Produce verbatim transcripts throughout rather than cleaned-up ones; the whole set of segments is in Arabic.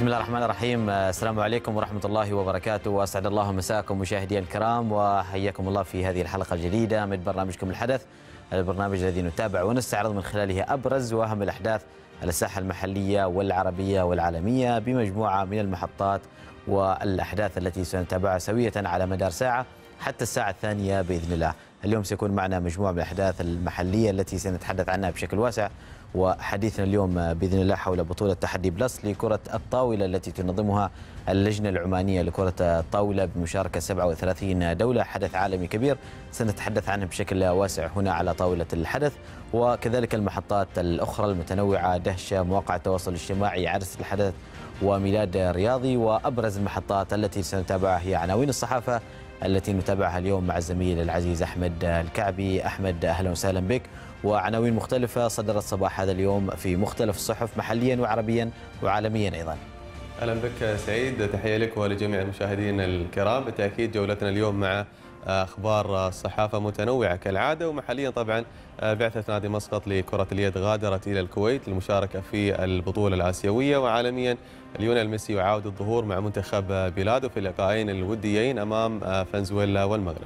بسم الله الرحمن الرحيم. السلام عليكم ورحمة الله وبركاته، وأسعد الله مساءكم مشاهدي الكرام، وحياكم الله في هذه الحلقة الجديدة من برنامجكم الحدث، البرنامج الذي نتابع ونستعرض من خلاله أبرز وأهم الأحداث على الساحة المحلية والعربية والعالمية بمجموعة من المحطات والأحداث التي سنتابعها سوية على مدار ساعة حتى الساعة الثانية بإذن الله. اليوم سيكون معنا مجموعة من الأحداث المحلية التي سنتحدث عنها بشكل واسع، وحديثنا اليوم بإذن الله حول بطولة تحدي بلس لكرة الطاولة التي تنظمها اللجنة العمانية لكرة الطاولة بمشاركة سبعة وثلاثين دولة. حدث عالمي كبير سنتحدث عنه بشكل واسع هنا على طاولة الحدث، وكذلك المحطات الأخرى المتنوعة: دهشة، مواقع التواصل الاجتماعي، عرس الحدث، وميلاد رياضي. وأبرز المحطات التي سنتابعها هي عناوين الصحافة التي نتابعها اليوم مع الزميل العزيز أحمد الكعبي. أحمد، أهلا وسهلا بك. وعناوين مختلفة صدرت صباح هذا اليوم في مختلف الصحف محليا وعربيا وعالميا أيضا. أهلا بك سعيد، تحية لك ولجميع المشاهدين الكرام. بالتأكيد جولتنا اليوم مع أخبار الصحافة متنوعة كالعادة، ومحليا طبعا بعثة نادي مسقط لكرة اليد غادرت إلى الكويت للمشاركة في البطولة الآسيوية، وعالميا ليونيل ميسي يعاود الظهور مع منتخب بلاده في اللقاءين الوديين أمام فنزويلا والمغرب.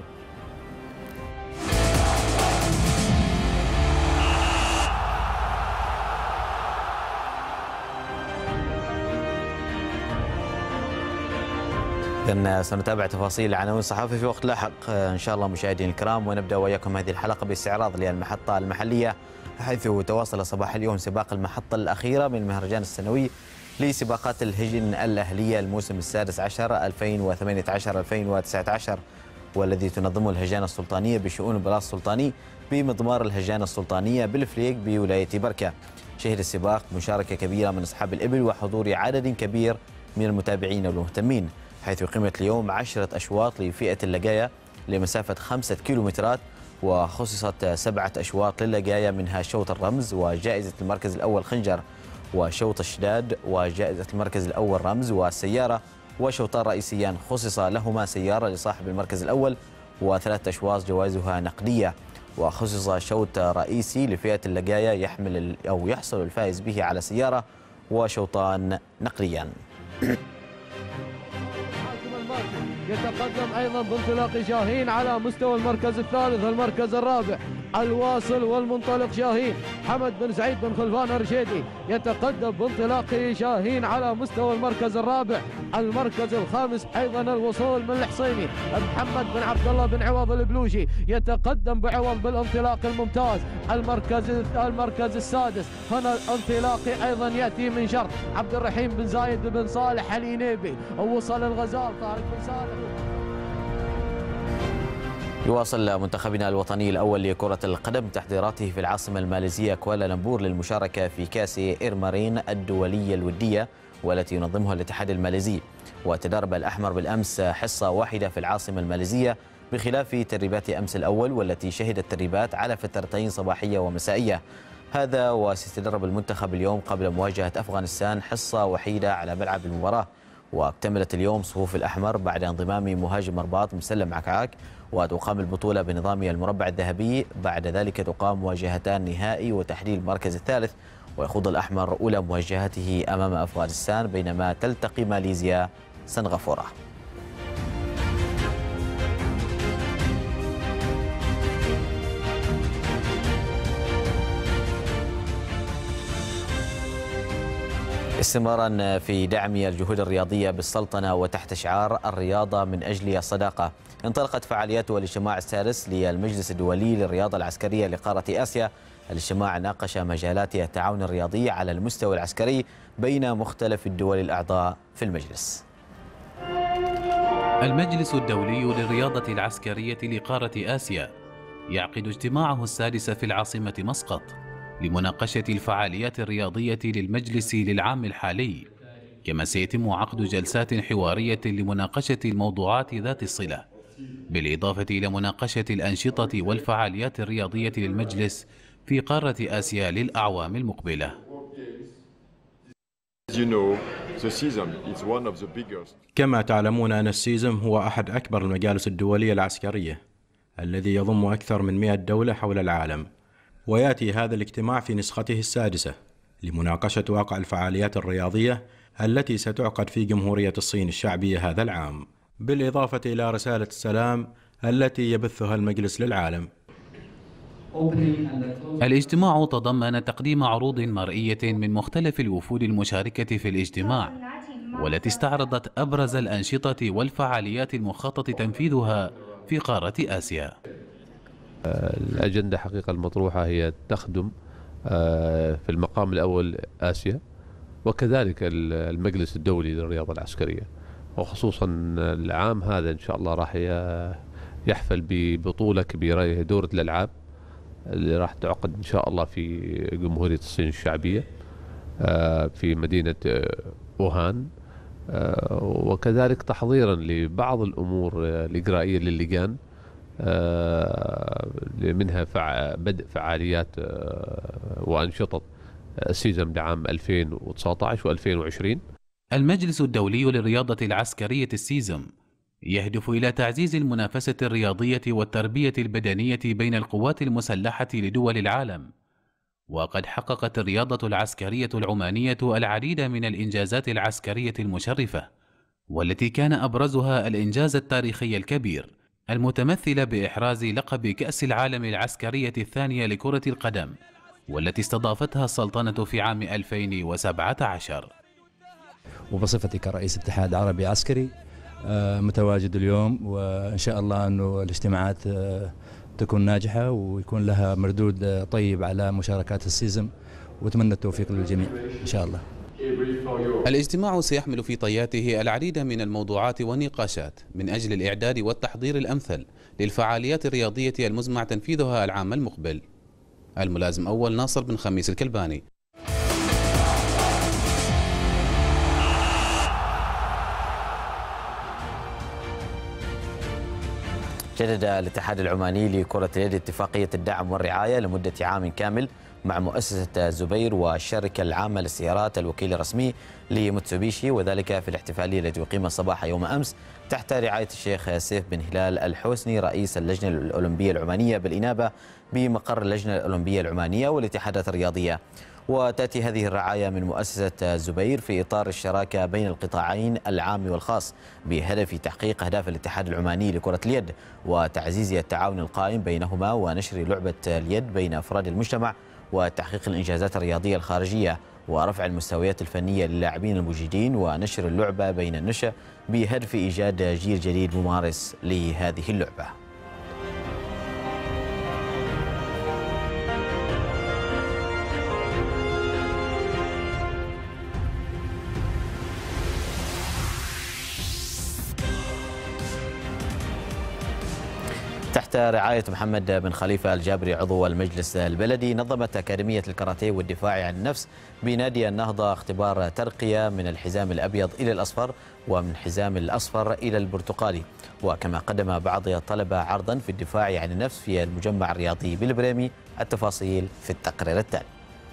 إذن سنتابع تفاصيل عناوين الصحافة في وقت لاحق إن شاء الله مشاهدينا الكرام، ونبدأ وإياكم هذه الحلقة باستعراض للمحطة المحلية، حيث تواصل صباح اليوم سباق المحطة الأخيرة من المهرجان السنوي لسباقات الهجن الأهلية الموسم السادس عشر ألفين وثمانية عشر ألفين وتسعة عشر، والذي تنظمه الهجانة السلطانية بشؤون البلاط السلطاني بمضمار الهجانة السلطانية بالفليق بولاية بركة. شهد السباق مشاركة كبيرة من أصحاب الإبل وحضور عدد كبير من المتابعين والمهتمين، حيث قيمت اليوم عشرة أشواط لفئة اللقاية لمسافة خمسة كيلومترات، وخصصت سبعة أشواط للقاية منها شوط الرمز وجائزة المركز الأول خنجر، وشوط الشداد وجائزة المركز الأول رمز، والسيارة وشوطان رئيسيان خصص لهما سيارة لصاحب المركز الأول، وثلاثة أشواط جوائزها نقدية، وخصص شوط رئيسي لفئة اللقاية يحمل أو يحصل الفائز به على سيارة وشوطان نقديان. يتقدم أيضا بانطلاق شاهين على مستوى المركز الثالث. المركز الرابع الواصل والمنطلق شاهين حمد بن سعيد بن خلفان الرشيدي يتقدم بانطلاق شاهين على مستوى المركز الرابع. المركز الخامس أيضا الوصول من الحصيني محمد بن عبد الله بن عوض البلوشي يتقدم بعوض بالانطلاق الممتاز. المركز المركز السادس هنا الانطلاقي أيضا يأتي من شرق عبد الرحيم بن زايد بن صالح الينيبي، ووصل الغزال طارق بن صالح. يواصل منتخبنا الوطني الأول لكرة القدم تحضيراته في العاصمة الماليزية كوالالمبور للمشاركة في كأس إيرمارين الدولية الودية والتي ينظمها الاتحاد الماليزي. وتدرب الأحمر بالأمس حصة واحدة في العاصمة الماليزية بخلاف تدريبات أمس الأول والتي شهدت تدريبات على فترتين صباحية ومسائية. هذا وسيتدرب المنتخب اليوم قبل مواجهة أفغانستان حصة وحيدة على ملعب المباراة. واكتملت اليوم صفوف الأحمر بعد انضمام مهاجم رباط مسلم عكعاك، وتقام البطولة بنظام المربع الذهبي. بعد ذلك تقام مواجهتان نهائي وتحديد المركز الثالث، ويخوض الأحمر أولى مواجهاته أمام أفغانستان، بينما تلتقي ماليزيا سنغافورة. استمرارا في دعم الجهود الرياضية بالسلطنة وتحت شعار الرياضة من أجل الصداقة، انطلقت فعاليات الاجتماع السادس للمجلس الدولي للرياضة العسكرية لقارة آسيا. الاجتماع ناقش مجالات التعاون الرياضي على المستوى العسكري بين مختلف الدول الأعضاء في المجلس. المجلس الدولي للرياضة العسكرية لقارة آسيا يعقد اجتماعه السادس في العاصمة مسقط لمناقشة الفعاليات الرياضية للمجلس للعام الحالي، كما سيتم عقد جلسات حوارية لمناقشة الموضوعات ذات الصلة، بالإضافة إلى مناقشة الأنشطة والفعاليات الرياضية للمجلس في قارة آسيا للأعوام المقبلة. كما تعلمون أن السيزم هو أحد أكبر المجالس الدولية العسكرية الذي يضم أكثر من مئة دولة حول العالم، ويأتي هذا الاجتماع في نسخته السادسة لمناقشة واقع الفعاليات الرياضية التي ستعقد في جمهورية الصين الشعبية هذا العام، بالإضافة إلى رسالة السلام التي يبثها المجلس للعالم. الاجتماع تضمن تقديم عروض مرئية من مختلف الوفود المشاركة في الاجتماع، والتي استعرضت أبرز الأنشطة والفعاليات المخطط تنفيذها في قارة آسيا. الأجندة حقيقة المطروحة هي تخدم في المقام الأول آسيا، وكذلك المجلس الدولي للرياضة العسكرية، وخصوصا العام هذا إن شاء الله راح يحفل ببطولة كبيرة، هي دورة الألعاب اللي راح تعقد إن شاء الله في جمهورية الصين الشعبية في مدينة ووهان، وكذلك تحضيرا لبعض الأمور الإجرائية للجان، منها بدء فعاليات وأنشطة السيزم لعام ألفين وتسعة عشر وألفين وعشرين. المجلس الدولي للرياضة العسكرية السيزم يهدف إلى تعزيز المنافسة الرياضية والتربية البدنية بين القوات المسلحة لدول العالم، وقد حققت الرياضة العسكرية العمانية العديد من الإنجازات العسكرية المشرفة، والتي كان أبرزها الإنجاز التاريخي الكبير المتمثل بإحراز لقب كأس العالم العسكرية الثانية لكرة القدم، والتي استضافتها السلطنة في عام ألفين وسبعة عشر. وبصفتي كرئيس اتحاد عربي عسكري متواجد اليوم، وإن شاء الله أنه الاجتماعات تكون ناجحة ويكون لها مردود طيب على مشاركات السيزم، وأتمنى التوفيق للجميع إن شاء الله. الاجتماع سيحمل في طياته العديد من الموضوعات والنقاشات من أجل الإعداد والتحضير الأمثل للفعاليات الرياضية المزمع تنفيذها العام المقبل. الملازم أول ناصر بن خميس الكلباني. جدد الاتحاد العماني لكرة اليد اتفاقية الدعم والرعاية لمدة عام كامل مع مؤسسة زبير والشركة العامة للسيارات الوكيل الرسمي لموتسوبيشي، وذلك في الاحتفالية التي أقيمت صباح يوم أمس تحت رعاية الشيخ سيف بن هلال الحوسني رئيس اللجنة الأولمبية العمانية بالإنابة بمقر اللجنة الأولمبية العمانية والاتحادات الرياضية. وتأتي هذه الرعاية من مؤسسة زبير في إطار الشراكة بين القطاعين العام والخاص بهدف تحقيق أهداف الاتحاد العماني لكرة اليد وتعزيز التعاون القائم بينهما ونشر لعبة اليد بين أفراد المجتمع وتحقيق الإنجازات الرياضية الخارجية ورفع المستويات الفنية للاعبين المجيدين ونشر اللعبة بين النشء بهدف إيجاد جيل جديد ممارس لهذه اللعبة. تحت رعاية محمد بن خليفة الجابري عضو المجلس البلدي، نظمت أكاديمية الكاراتيه والدفاع عن النفس بنادي النهضة اختبار ترقية من الحزام الأبيض إلى الأصفر ومن الحزام الأصفر إلى البرتقالي. وكما قدم بعض الطلبة عرضا في الدفاع عن النفس في المجمع الرياضي بالبريمي. التفاصيل في التقرير التالي.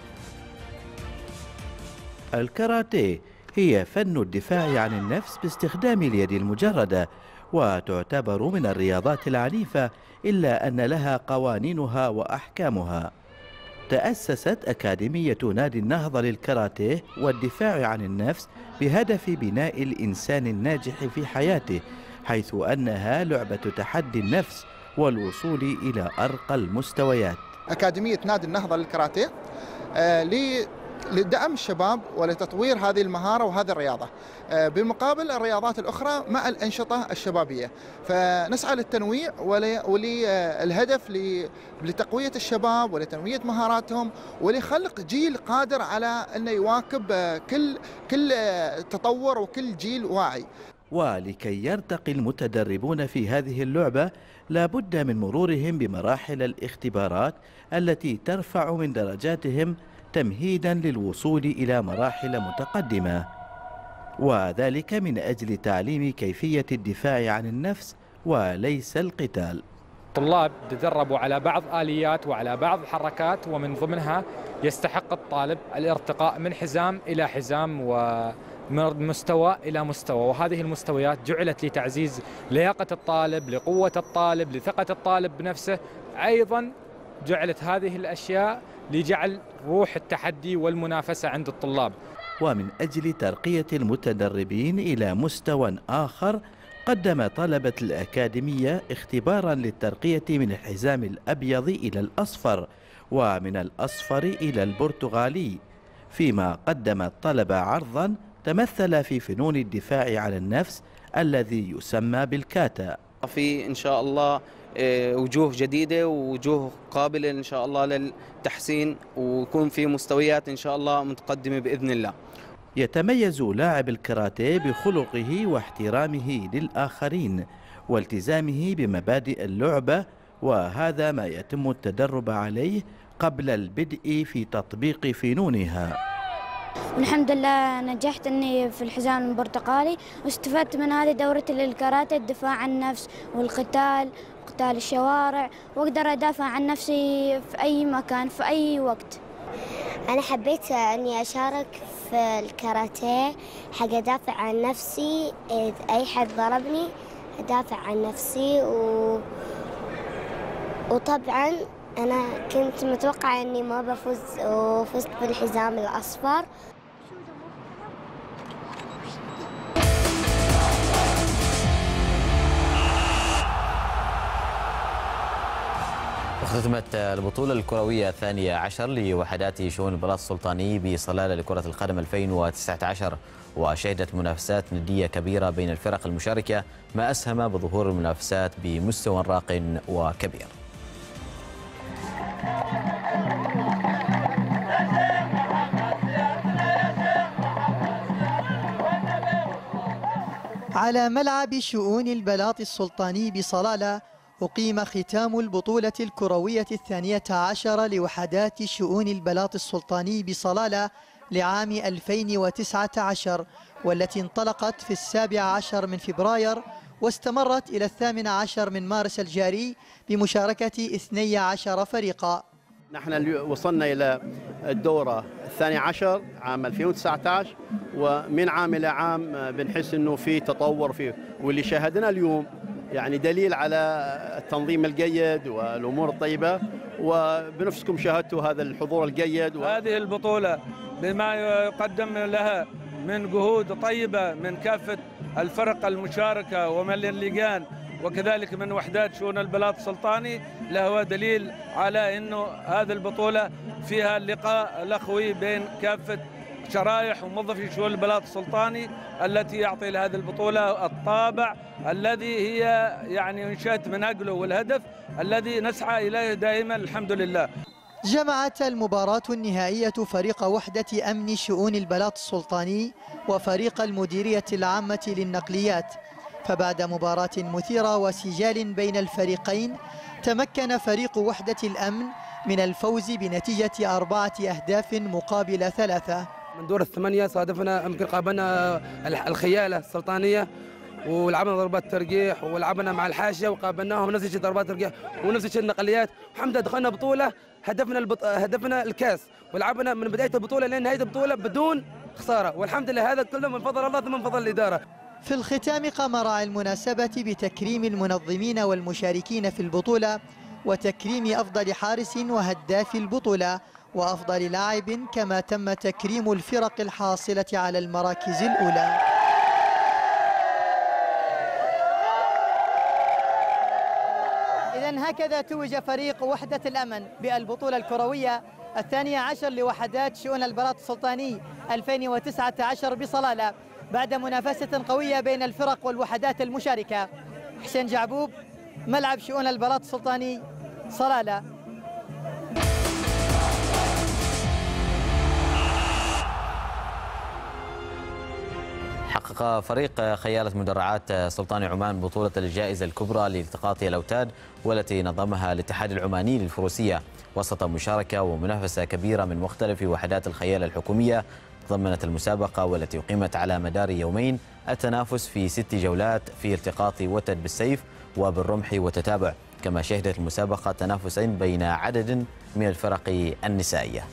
الكاراتيه هي فن الدفاع عن النفس باستخدام اليد المجردة، وتعتبر من الرياضات العنيفة إلا أن لها قوانينها وأحكامها. تأسست أكاديمية نادي النهضة للكاراتيه والدفاع عن النفس بهدف بناء الإنسان الناجح في حياته، حيث أنها لعبة تحدي النفس والوصول إلى أرقى المستويات. أكاديمية نادي النهضة للكاراتيه آه لدعم الشباب ولتطوير هذه المهارة وهذه الرياضة بمقابل الرياضات الأخرى مع الأنشطة الشبابية، فنسعى للتنويع وللهدف لتقوية الشباب ولتنمية مهاراتهم ولخلق جيل قادر على أن يواكب كل كل تطور وكل جيل واعي. ولكي يرتقي المتدربون في هذه اللعبة لا بد من مرورهم بمراحل الاختبارات التي ترفع من درجاتهم تمهيدا للوصول إلى مراحل متقدمة، وذلك من أجل تعليم كيفية الدفاع عن النفس وليس القتال. الطلاب تدربوا على بعض آليات وعلى بعض الحركات، ومن ضمنها يستحق الطالب الارتقاء من حزام إلى حزام ومن مستوى إلى مستوى، وهذه المستويات جعلت لتعزيز لياقة الطالب، لقوة الطالب، لثقة الطالب بنفسه. أيضا جعلت هذه الأشياء لجعل روح التحدي والمنافسة عند الطلاب. ومن أجل ترقية المتدربين إلى مستوى آخر قدم طلبة الأكاديمية اختبارا للترقية من الحزام الأبيض إلى الأصفر ومن الأصفر إلى البرتغالي، فيما قدم الطلبة عرضا تمثل في فنون الدفاع عن النفس الذي يسمى بالكاتا. في إن شاء الله وجوه جديدة ووجوه قابلة إن شاء الله للتحسين، ويكون في مستويات إن شاء الله متقدمة بإذن الله. يتميز لاعب الكاراتيه بخلقه واحترامه للآخرين والتزامه بمبادئ اللعبة، وهذا ما يتم التدرب عليه قبل البدء في تطبيق فنونها. الحمد لله نجحت أني في الحزام البرتقالي، واستفدت من هذه دورة الكاراتيه الدفاع عن النفس والقتال قتال الشوارع، وأقدر أدافع عن نفسي في أي مكان في أي وقت. أنا حبيت أني أشارك في الكاراتيه حق أدافع عن نفسي، أي حد ضربني أدافع عن نفسي و... وطبعا أنا كنت متوقعة أني ما بفوز وفزت بالحزام الأصفر. اختتمت البطولة الكروية الثانية عشر لوحدات شؤون البلاط السلطاني بصلالة لكرة القدم ألفين وتسعة عشر، وشهدت منافسات ندية كبيرة بين الفرق المشاركة، ما أسهم بظهور المنافسات بمستوى راق وكبير. على ملعب شؤون البلاط السلطاني بصلالة أقيم ختام البطولة الكروية الثانية عشر لوحدات شؤون البلاط السلطاني بصلالة لعام ألفين وتسعة عشر، والتي انطلقت في السابع عشر من فبراير واستمرت إلى الثامن عشر من مارس الجاري بمشاركة اثني عشر فريقا. نحن وصلنا إلى الدورة الثانية عشر عام ألفين وتسعة عشر، ومن عام إلى عام بنحس أنه في تطور فيه، واللي شاهدنا اليوم يعني دليل على التنظيم الجيد والأمور الطيبة، وبنفسكم شاهدتوا هذا الحضور الجيد. و... هذه البطولة بما يقدم لها من جهود طيبة من كافة الفرق المشاركة ومن اللجان وكذلك من وحدات شؤون البلاط السلطاني، لهو دليل على أنه هذه البطولة فيها اللقاء الأخوي بين كافة شرائح وموظفي شؤون البلاط السلطاني، التي يعطي لهذه البطولة الطابع الذي هي يعني انشأت من أجله والهدف الذي نسعى إليه دائما الحمد لله. جمعت المباراة النهائية فريق وحدة أمن شؤون البلاط السلطاني وفريق المديرية العامة للنقليات، فبعد مباراة مثيرة وسجال بين الفريقين تمكن فريق وحدة الأمن من الفوز بنتيجة أربعة أهداف مقابل ثلاثة. من دور الثمانية صادفنا يمكن قابلنا الخيالة السلطانية ولعبنا ضربات ترقيح، ولعبنا مع الحاشية وقابلناهم نفس الشيء ضربات ترقيح ونفس الشيء النقليات. الحمد لله دخلنا بطولة هدفنا البط... هدفنا الكاس، ولعبنا من بداية البطولة لين نهاية البطولة بدون خسارة، والحمد لله هذا كله من فضل الله ثم من فضل الإدارة. في الختام قام راعي المناسبة بتكريم المنظمين والمشاركين في البطولة وتكريم أفضل حارس وهداف البطولة وأفضل لاعب، كما تم تكريم الفرق الحاصلة على المراكز الأولى. إذن هكذا توج فريق وحدة الأمن بالبطولة الكروية الثانية عشر لوحدات شؤون البلاط السلطاني ألفين وتسعة عشر بصلالة، بعد منافسة قوية بين الفرق والوحدات المشاركة. حسين جعبوب، ملعب شؤون البلاط السلطاني، صلالة. حقق فريق خيالة مدرعات سلطان عمان بطولة الجائزة الكبرى لالتقاط الأوتاد، والتي نظمها الاتحاد العماني للفروسية وسط مشاركة ومنافسة كبيرة من مختلف وحدات الخيالة الحكومية. ضمنت المسابقة والتي أقيمت على مدار يومين التنافس في ست جولات في التقاط وتد بالسيف وبالرمح وتتابع، كما شهدت المسابقة تنافسين بين عدد من الفرق النسائية.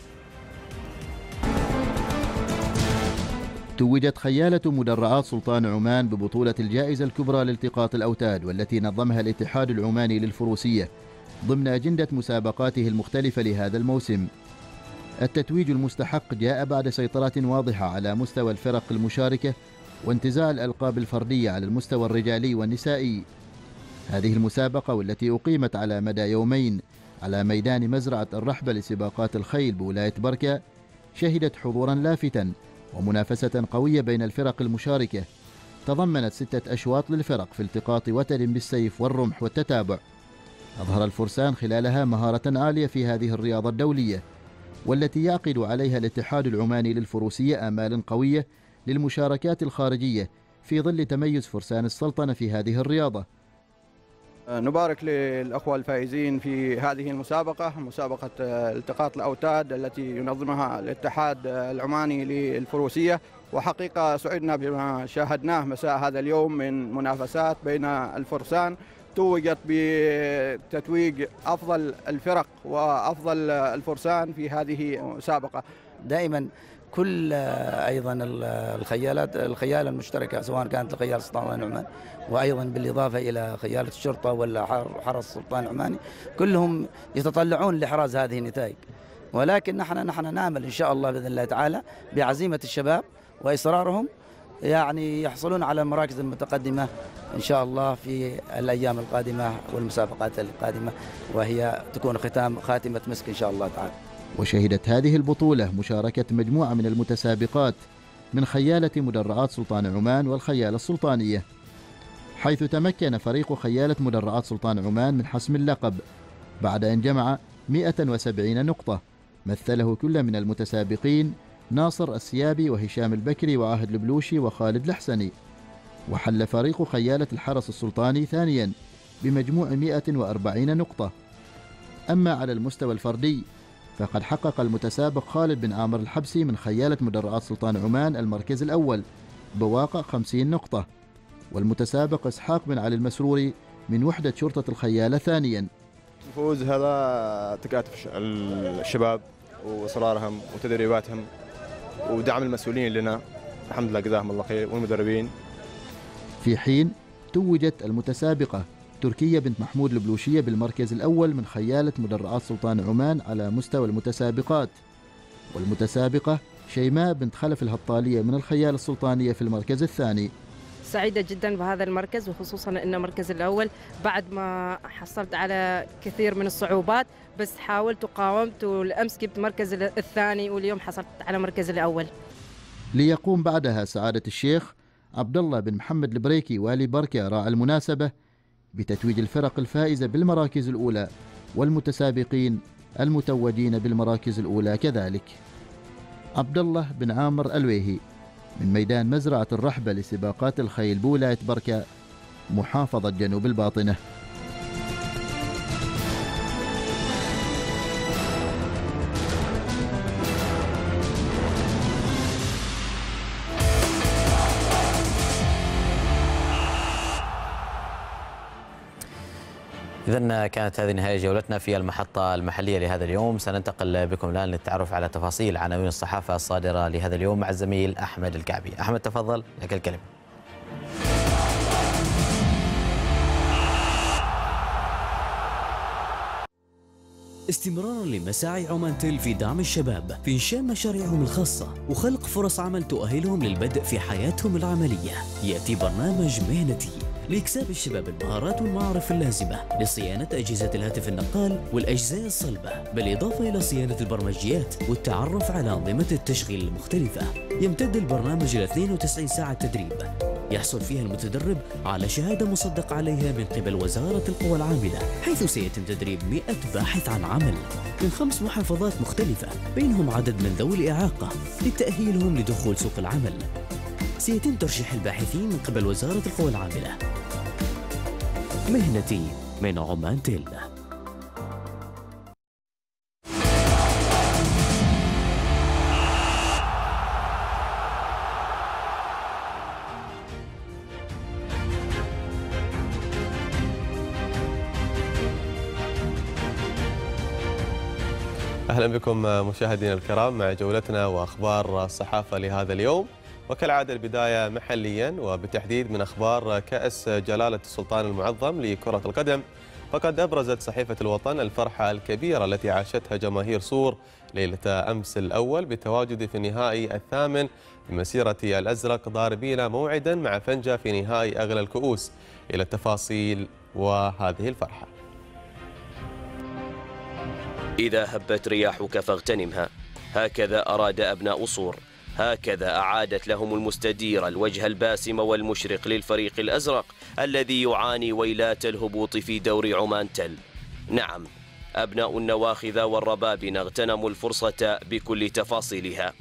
توجت خيالة مدرعات سلطان عمان ببطولة الجائزة الكبرى لالتقاط الأوتاد، والتي نظمها الاتحاد العماني للفروسية ضمن أجندة مسابقاته المختلفة لهذا الموسم. التتويج المستحق جاء بعد سيطرة واضحة على مستوى الفرق المشاركة وانتزاع الألقاب الفردية على المستوى الرجالي والنسائي. هذه المسابقة والتي أقيمت على مدى يومين على ميدان مزرعة الرحبة لسباقات الخيل بولاية بركة شهدت حضورا لافتا ومنافسة قوية بين الفرق المشاركة، تضمنت ستة أشواط للفرق في التقاط وتر بالسيف والرمح والتتابع. أظهر الفرسان خلالها مهارة عالية في هذه الرياضة الدولية، والتي يعقد عليها الاتحاد العماني للفروسية آمال قوية للمشاركات الخارجية في ظل تميز فرسان السلطنة في هذه الرياضة. نبارك للأخوة الفائزين في هذه المسابقة، مسابقة التقاط الأوتاد التي ينظمها الاتحاد العماني للفروسية. وحقيقة سعدنا بما شاهدناه مساء هذا اليوم من منافسات بين الفرسان توجت بتتويج أفضل الفرق وأفضل الفرسان في هذه المسابقة. دائما كل أيضا الخيالات الخيالة المشتركة سواء كانت الخيال سلطان عمان وأيضا بالإضافة إلى خيالة الشرطة ولا حرس السلطان العماني كلهم يتطلعون لإحراز هذه النتائج، ولكن نحن نحن نعمل إن شاء الله بإذن الله تعالى بعزيمة الشباب وإصرارهم يعني يحصلون على المراكز المتقدمة إن شاء الله في الأيام القادمة والمسابقات القادمة، وهي تكون ختام خاتمة مسك إن شاء الله تعالى. وشهدت هذه البطولة مشاركة مجموعة من المتسابقات من خيالة مدرعات سلطان عمان والخيالة السلطانية، حيث تمكن فريق خيالة مدرعات سلطان عمان من حسم اللقب بعد أن جمع مئة وسبعين نقطة مثله كل من المتسابقين ناصر السيابي وهشام البكري وعاهد البلوشي وخالد الحسني. وحل فريق خيالة الحرس السلطاني ثانيا بمجموع مئة وأربعين نقطة. أما على المستوى الفردي فقد حقق المتسابق خالد بن عامر الحبسي من خيالة مدرعات سلطان عمان المركز الأول بواقع خمسين نقطة، والمتسابق إسحاق بن علي المسروري من وحدة شرطة الخيالة ثانيا. الفوز هذا تكاتف الشباب وإصرارهم وتدريباتهم ودعم المسؤولين لنا، الحمد لله جزاهم الله خير، والمدربين. في حين توجت المتسابقة تركية بنت محمود البلوشية بالمركز الأول من خيالة مدرعات سلطان عمان على مستوى المتسابقات، والمتسابقة شيماء بنت خلف الهطالية من الخيالة السلطانية في المركز الثاني. سعيدة جدا بهذا المركز، وخصوصا أنه المركز الأول بعد ما حصلت على كثير من الصعوبات، بس حاولت وقاومت، والأمس جبت المركز الثاني واليوم حصلت على المركز الأول. ليقوم بعدها سعادة الشيخ عبد الله بن محمد البريكي والي بركة راعي المناسبة بتتويج الفرق الفائزة بالمراكز الأولى والمتسابقين المتوجين بالمراكز الأولى كذلك. عبد الله بن عامر الويهي من ميدان مزرعة الرحبة لسباقات الخيل بولاية بركة محافظة جنوب الباطنة. إذن كانت هذه نهاية جولتنا في المحطة المحلية لهذا اليوم. سننتقل بكم الآن للتعرف على تفاصيل عناوين الصحافة الصادرة لهذا اليوم مع الزميل أحمد الكعبي. أحمد تفضل، لك الكلمة. استمرارا لمساعي عمان تيل في دعم الشباب في إنشاء مشاريعهم الخاصة وخلق فرص عمل تؤهلهم للبدء في حياتهم العملية، يأتي برنامج مهنتي لإكساب الشباب المهارات والمعارف اللازمة لصيانة أجهزة الهاتف النقال والأجزاء الصلبة، بالإضافة إلى صيانة البرمجيات والتعرف على أنظمة التشغيل المختلفة. يمتد البرنامج إلى اثنتين وتسعين ساعة تدريب يحصل فيها المتدرب على شهادة مصدق عليها من قبل وزارة القوى العاملة، حيث سيتم تدريب مئة باحث عن عمل من خمس محافظات مختلفة بينهم عدد من ذوي الإعاقة لتأهيلهم لدخول سوق العمل. سيتم ترشيح الباحثين من قبل وزارة القوى العاملة. مهنتي من عمان تيل. أهلا بكم مشاهدينا الكرام مع جولتنا وأخبار الصحافة لهذا اليوم، وكالعادة البداية محليا وبالتحديد من أخبار كأس جلالة السلطان المعظم لكرة القدم، فقد أبرزت صحيفة الوطن الفرحة الكبيرة التي عاشتها جماهير صور ليلة أمس الأول بالتواجد في النهائي الثامن بمسيرة الأزرق ضاربين موعدا مع فنجة في نهائي أغلى الكؤوس. إلى التفاصيل وهذه الفرحة. إذا هبت رياحك فاغتنمها، هكذا أراد أبناء صور، هكذا أعادت لهم المستدير الوجه الباسم والمشرق للفريق الأزرق الذي يعاني ويلات الهبوط في دور عمان تل. نعم، أبناء النواخذ والربابن اغتنموا الفرصة بكل تفاصيلها،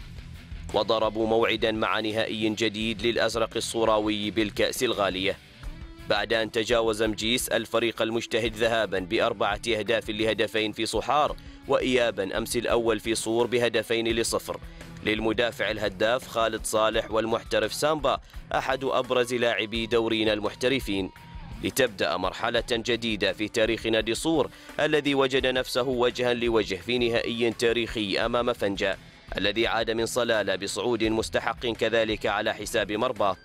وضربوا موعدا مع نهائي جديد للأزرق الصوراوي بالكأس الغالية، بعد أن تجاوز مجيس الفريق المجتهد ذهابا بأربعة أهداف لهدفين في صحار، وإيابا أمس الأول في صور بهدفين لصفر للمدافع الهداف خالد صالح والمحترف سامبا أحد أبرز لاعبي دورينا المحترفين، لتبدأ مرحلة جديدة في تاريخ نادي صور الذي وجد نفسه وجها لوجه في نهائي تاريخي أمام فنجة الذي عاد من صلالة بصعود مستحق كذلك على حساب مرباط.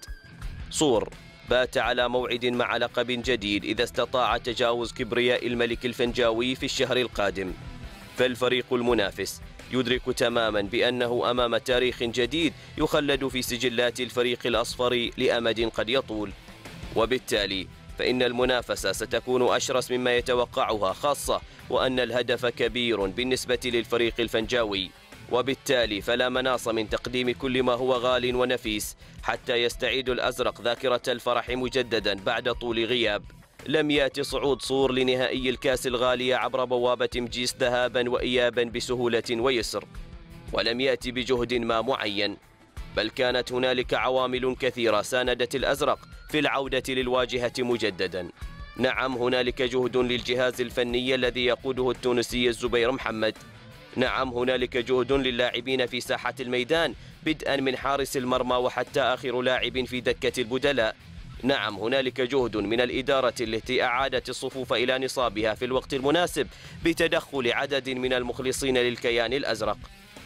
صور بات على موعد مع لقب جديد إذا استطاع تجاوز كبرياء الملك الفنجاوي في الشهر القادم، فالفريق المنافس يدرك تماما بأنه أمام تاريخ جديد يخلد في سجلات الفريق الأصفر لأمد قد يطول، وبالتالي فإن المنافسة ستكون أشرس مما يتوقعها، خاصة وأن الهدف كبير بالنسبة للفريق الفنجاوي، وبالتالي فلا مناص من تقديم كل ما هو غال ونفيس حتى يستعيد الأزرق ذاكرة الفرح مجددا بعد طول غياب. لم يأتي صعود صور لنهائي الكاس الغالية عبر بوابة مجيس ذهابا وإيابا بسهولة ويسر، ولم يأتي بجهد ما معين، بل كانت هنالك عوامل كثيرة ساندت الأزرق في العودة للواجهة مجددا. نعم، هنالك جهد للجهاز الفني الذي يقوده التونسي الزبير محمد، نعم هنالك جهد للاعبين في ساحة الميدان بدءا من حارس المرمى وحتى آخر لاعب في دكة البدلاء، نعم هنالك جهد من الإدارة التي أعادت الصفوف إلى نصابها في الوقت المناسب بتدخل عدد من المخلصين للكيان الأزرق.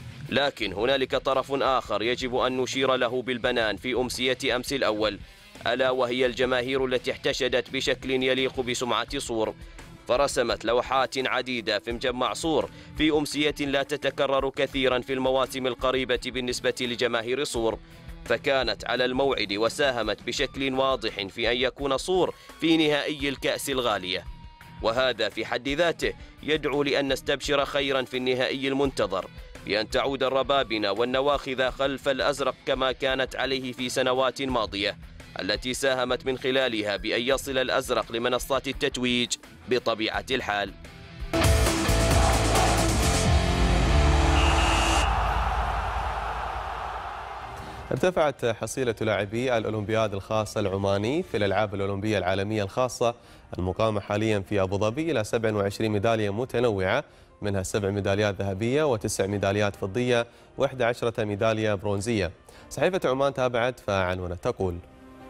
لكن هنالك طرف آخر يجب أن نشير له بالبنان في أمسية أمس الأول، ألا وهي الجماهير التي احتشدت بشكل يليق بسمعة صور، فرسمت لوحات عديدة في مجمع صور في أمسية لا تتكرر كثيرا في المواسم القريبة بالنسبة لجماهير صور، فكانت على الموعد وساهمت بشكل واضح في أن يكون صور في نهائي الكأس الغالية، وهذا في حد ذاته يدعو لأن نستبشر خيرا في النهائي المنتظر، بأن تعود الربابنة والنواخذ خلف الأزرق كما كانت عليه في سنوات ماضية التي ساهمت من خلالها بأن يصل الأزرق لمنصات التتويج بطبيعة الحال. ارتفعت حصيلة لاعبي الأولمبياد الخاص العماني في الألعاب الأولمبية العالمية الخاصة المقامة حاليا في أبو ظبي إلى سبع وعشرين ميدالية متنوعة، منها سبع ميداليات ذهبية وتسع ميداليات فضية وإحدى عشرة ميدالية برونزية. صحيفة عمان تابعت فعنونت تقول: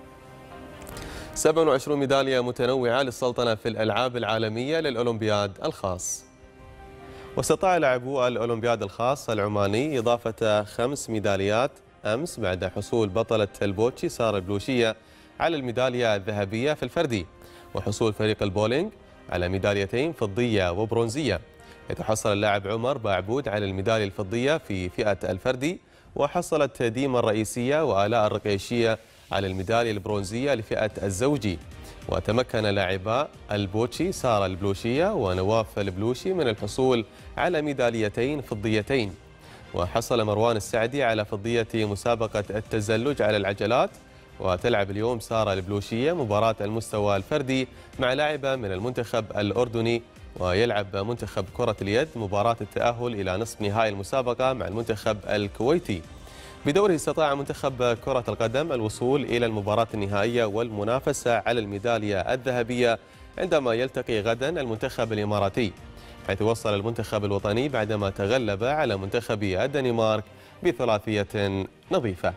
سبع وعشرين ميدالية متنوعة للسلطنة في الألعاب العالمية للأولمبياد الخاص. واستطاع لاعبو الأولمبياد الخاص العماني إضافة خمس ميداليات أمس بعد حصول بطلة البوتشي سارة البلوشية على الميدالية الذهبية في الفردي، وحصول فريق البولينج على ميداليتين فضية وبرونزية، يتحصل اللاعب عمر باعبود على الميدالية الفضية في فئة الفردي، وحصلت ديما الرئيسية وآلاء الرقيشية على الميدالية البرونزية لفئة الزوجي. وتمكن لاعبا البوتشي سارة البلوشية ونواف البلوشي من الحصول على ميداليتين فضيتين. وحصل مروان السعدي على فضية مسابقة التزلج على العجلات، وتلعب اليوم سارة البلوشية مباراة المستوى الفردي مع لاعبة من المنتخب الأردني، ويلعب منتخب كرة اليد مباراة التأهل إلى نصف نهائي المسابقة مع المنتخب الكويتي. بدوره استطاع منتخب كرة القدم الوصول إلى المباراة النهائية والمنافسة على الميدالية الذهبية عندما يلتقي غدا المنتخب الإماراتي، حيث وصل المنتخب الوطني بعدما تغلب على منتخب الدنمارك بثلاثية نظيفة.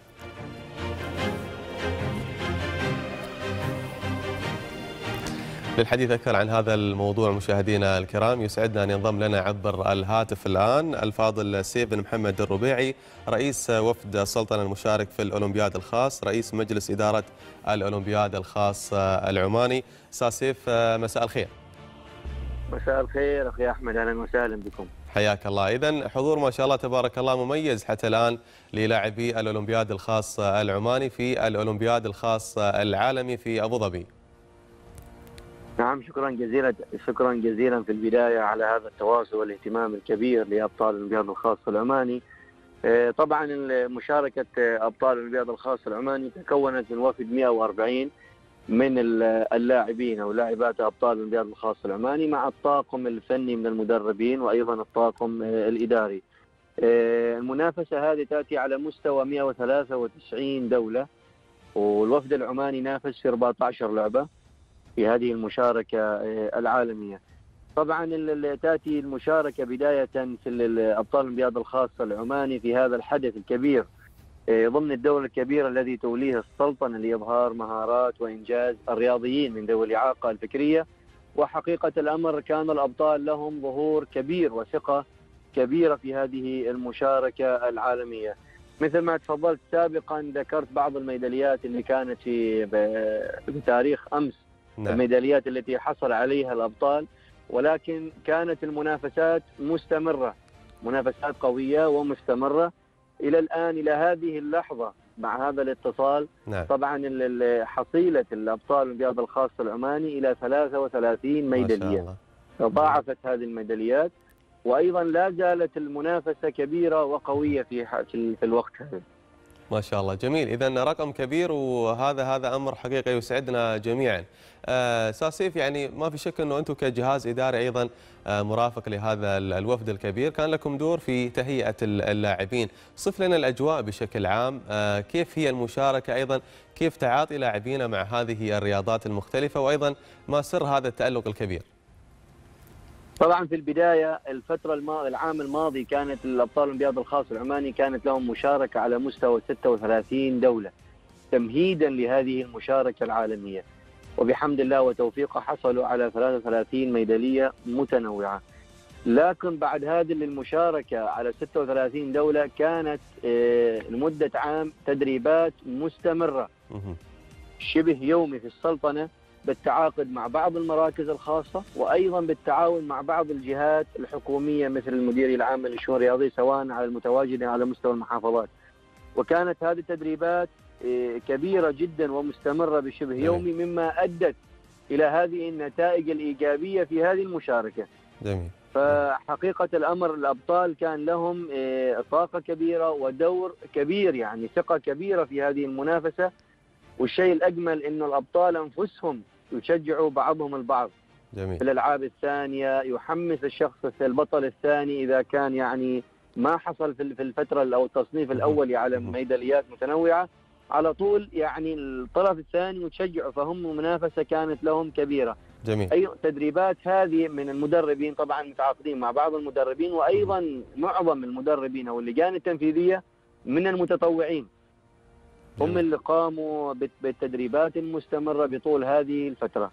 للحديث أكثر عن هذا الموضوع مشاهدينا الكرام يسعدنا أن ينضم لنا عبر الهاتف الآن الفاضل سيف بن محمد الربيعي، رئيس وفد السلطنة المشارك في الأولمبياد الخاص، رئيس مجلس إدارة الأولمبياد الخاص العماني. أستاذ سيف، مساء الخير. مساء الخير أخي أحمد، أهلا وسهلا بكم. حياك الله. إذن حضور ما شاء الله تبارك الله مميز حتى الآن للاعبي الأولمبياد الخاص العماني في الأولمبياد الخاص العالمي في أبو ظبي. نعم، شكرا جزيلا شكرا جزيلا في البداية على هذا التواصل والاهتمام الكبير لأبطال الأولمبياد الخاص العماني. طبعا مشاركة أبطال الأولمبياد الخاص العماني تكونت من وفد مئة وأربعين من اللاعبين أو لاعبات أبطال الأولمبياد الخاص العماني مع الطاقم الفني من المدربين وأيضا الطاقم الإداري. المنافسة هذه تأتي على مستوى مئة وثلاثة وتسعين دولة، والوفد العماني نافس في أربعة عشر لعبة في هذه المشاركة العالمية. طبعا تأتي المشاركة بداية في أبطال الأولمبياد الخاص العماني في هذا الحدث الكبير ضمن الدولة الكبيرة الذي توليها السلطنة لإظهار مهارات وإنجاز الرياضيين من ذوي الإعاقة الفكرية. وحقيقة الأمر كان الأبطال لهم ظهور كبير وثقة كبيرة في هذه المشاركة العالمية. مثل ما تفضلت سابقا ذكرت بعض الميداليات اللي كانت في بتاريخ أمس، نعم. الميداليات التي حصل عليها الأبطال، ولكن كانت المنافسات مستمرة، منافسات قوية ومستمرة إلى الآن إلى هذه اللحظة. مع هذا الاتصال، نعم. طبعا حصيلة الأبطال الأولمبياد الخاص العماني إلى ثلاثة وثلاثين ميدالية، تضاعفت هذه الميداليات، وأيضا لا زالت المنافسة كبيرة وقوية في في الوقت هذا. ما شاء الله، جميل. إذا رقم كبير، وهذا هذا أمر حقيقة يسعدنا جميعا. أستاذ سيف، يعني ما في شك أنه أنتم كجهاز إداري أيضا مرافق لهذا الوفد الكبير كان لكم دور في تهيئة اللاعبين. صف لنا الأجواء بشكل عام، كيف هي المشاركة، أيضا كيف تعاطي لاعبينا مع هذه الرياضات المختلفة، وأيضا ما سر هذا التألق الكبير؟ طبعا في البداية الفترة الماضي العام الماضي كانت الأبطال الأولمبياد الخاص العماني كانت لهم مشاركة على مستوى ستة وثلاثين دولة تمهيدا لهذه المشاركة العالمية، وبحمد الله وتوفيقه حصلوا على ثلاثة وثلاثين ميدالية متنوعة. لكن بعد هذه المشاركة على ستة وثلاثين دولة كانت لمدة عام تدريبات مستمرة شبه يومي في السلطنة، بالتعاقد مع بعض المراكز الخاصة وأيضا بالتعاون مع بعض الجهات الحكومية مثل المدير العام للشؤون الرياضية سواء على المتواجدة على مستوى المحافظات. وكانت هذه التدريبات كبيرة جدا ومستمرة بشبه يومي، مما أدت إلى هذه النتائج الإيجابية في هذه المشاركة. جميل. فحقيقة الأمر الأبطال كان لهم طاقة كبيرة ودور كبير، يعني ثقة كبيرة في هذه المنافسة. والشيء الأجمل إنه الأبطال أنفسهم يشجعوا بعضهم البعض. جميل. في الألعاب الثانية يحمس الشخص البطل الثاني إذا كان يعني ما حصل في الفترة أو التصنيف الأول على ميداليات متنوعة، على طول يعني الطرف الثاني يشجعوا، فهم منافسة كانت لهم كبيرة. جميل. أي تدريبات هذه من المدربين طبعا متعاقدين مع بعض المدربين، وأيضا معظم المدربين أو اللجان التنفيذية من المتطوعين، هم اللي قاموا بالتدريبات المستمرة بطول هذه الفترة.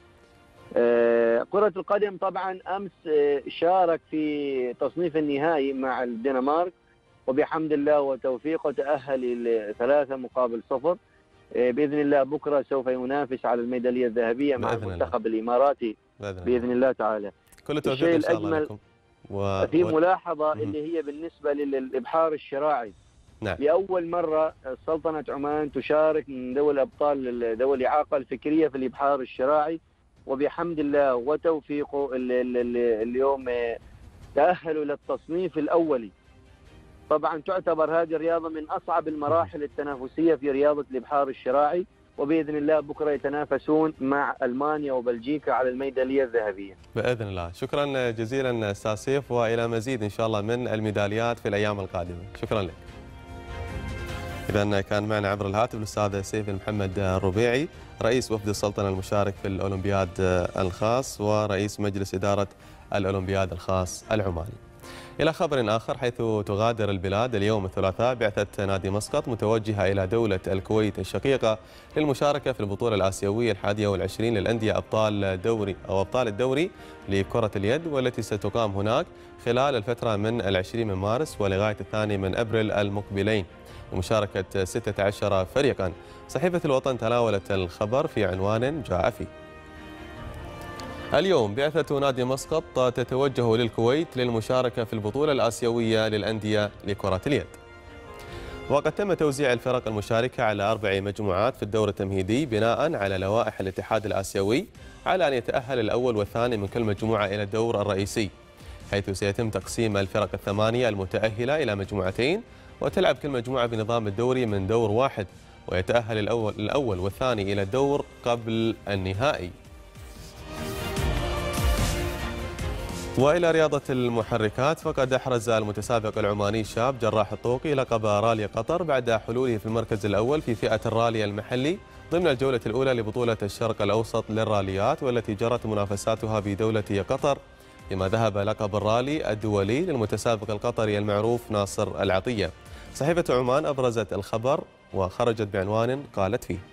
كرة القدم طبعا أمس شارك في تصنيف النهائي مع الدنمارك، وبحمد الله وتوفيقه تأهل إلى ثلاثة مقابل صفر. بإذن الله بكرة سوف ينافس على الميدالية الذهبية مع المنتخب الإماراتي بإذن, بإذن الله تعالى. كل التوفيق إن شاء الله لكم. و... في ملاحظة اللي هي بالنسبة للإبحار الشراعي. نعم. لأول مرة سلطنة عمان تشارك من ذوي الأبطال ذوي الإعاقة الفكرية في الإبحار الشراعي، وبحمد الله وتوفيقه اليوم تأهلوا للتصنيف الأولي. طبعا تعتبر هذه الرياضة من أصعب المراحل التنافسية في رياضة الإبحار الشراعي، وبإذن الله بكرة يتنافسون مع ألمانيا وبلجيكا على الميدالية الذهبية بإذن الله. شكرا جزيلا أستاذ سيف، وإلى مزيد إن شاء الله من الميداليات في الأيام القادمة. شكرا لك. إذا كان معنا عبر الهاتف الأستاذ سيف محمد الربيعي، رئيس وفد السلطنة المشارك في الأولمبياد الخاص ورئيس مجلس إدارة الأولمبياد الخاص العماني. إلى خبر آخر، حيث تغادر البلاد اليوم الثلاثاء بعثة نادي مسقط متوجهة إلى دولة الكويت الشقيقة للمشاركة في البطولة الآسيوية الحادية والعشرين للأندية أبطال دوري أو أبطال الدوري لكرة اليد، والتي ستقام هناك خلال الفترة من العشرين من مارس ولغاية الثاني من أبريل المقبلين، ومشاركة ستة عشر فريقا. صحيفة الوطن تناولت الخبر في عنوان جاء فيه: اليوم بعثة نادي مسقط تتوجه للكويت للمشاركة في البطولة الآسيوية للأندية لكرة اليد. وقد تم توزيع الفرق المشاركة على أربع مجموعات في الدور التمهيدي بناء على لوائح الاتحاد الآسيوي، على أن يتأهل الأول والثاني من كل مجموعة إلى الدور الرئيسي، حيث سيتم تقسيم الفرق الثمانية المتأهلة إلى مجموعتين، وتلعب كل مجموعة بنظام الدوري من دور واحد، ويتأهل الأول, الأول والثاني إلى الدور قبل النهائي. وإلى رياضة المحركات، فقد أحرز المتسابق العماني شاب جراح الطوقي لقب رالي قطر بعد حلوله في المركز الأول في فئة الرالي المحلي ضمن الجولة الأولى لبطولة الشرق الأوسط للراليات، والتي جرت منافساتها بدولة قطر، فيما ذهب لقب الرالي الدولي للمتسابق القطري المعروف ناصر العطية. صحيفة عمان أبرزت الخبر وخرجت بعنوان قالت فيه: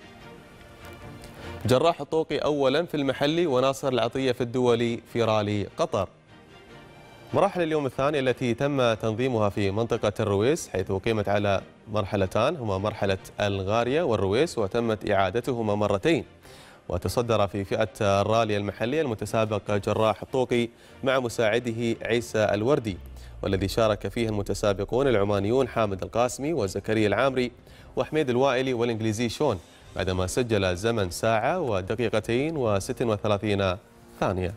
جراح الطوقي أولا في المحلي وناصر العطية في الدولي في رالي قطر. مراحل اليوم الثاني التي تم تنظيمها في منطقة الرويس، حيث أقيمت على مرحلتان هما مرحلة الغارية والرويس، وتمت إعادتهما مرتين. وتصدر في فئة الرالي المحلي المتسابق جراح الطوقي مع مساعده عيسى الوردي، والذي شارك فيه المتسابقون العمانيون حامد القاسمي وزكريا العامري وحميد الوائلي والإنجليزي شون، بعدما سجل زمن ساعة ودقيقتين وست وثلاثين ثانية.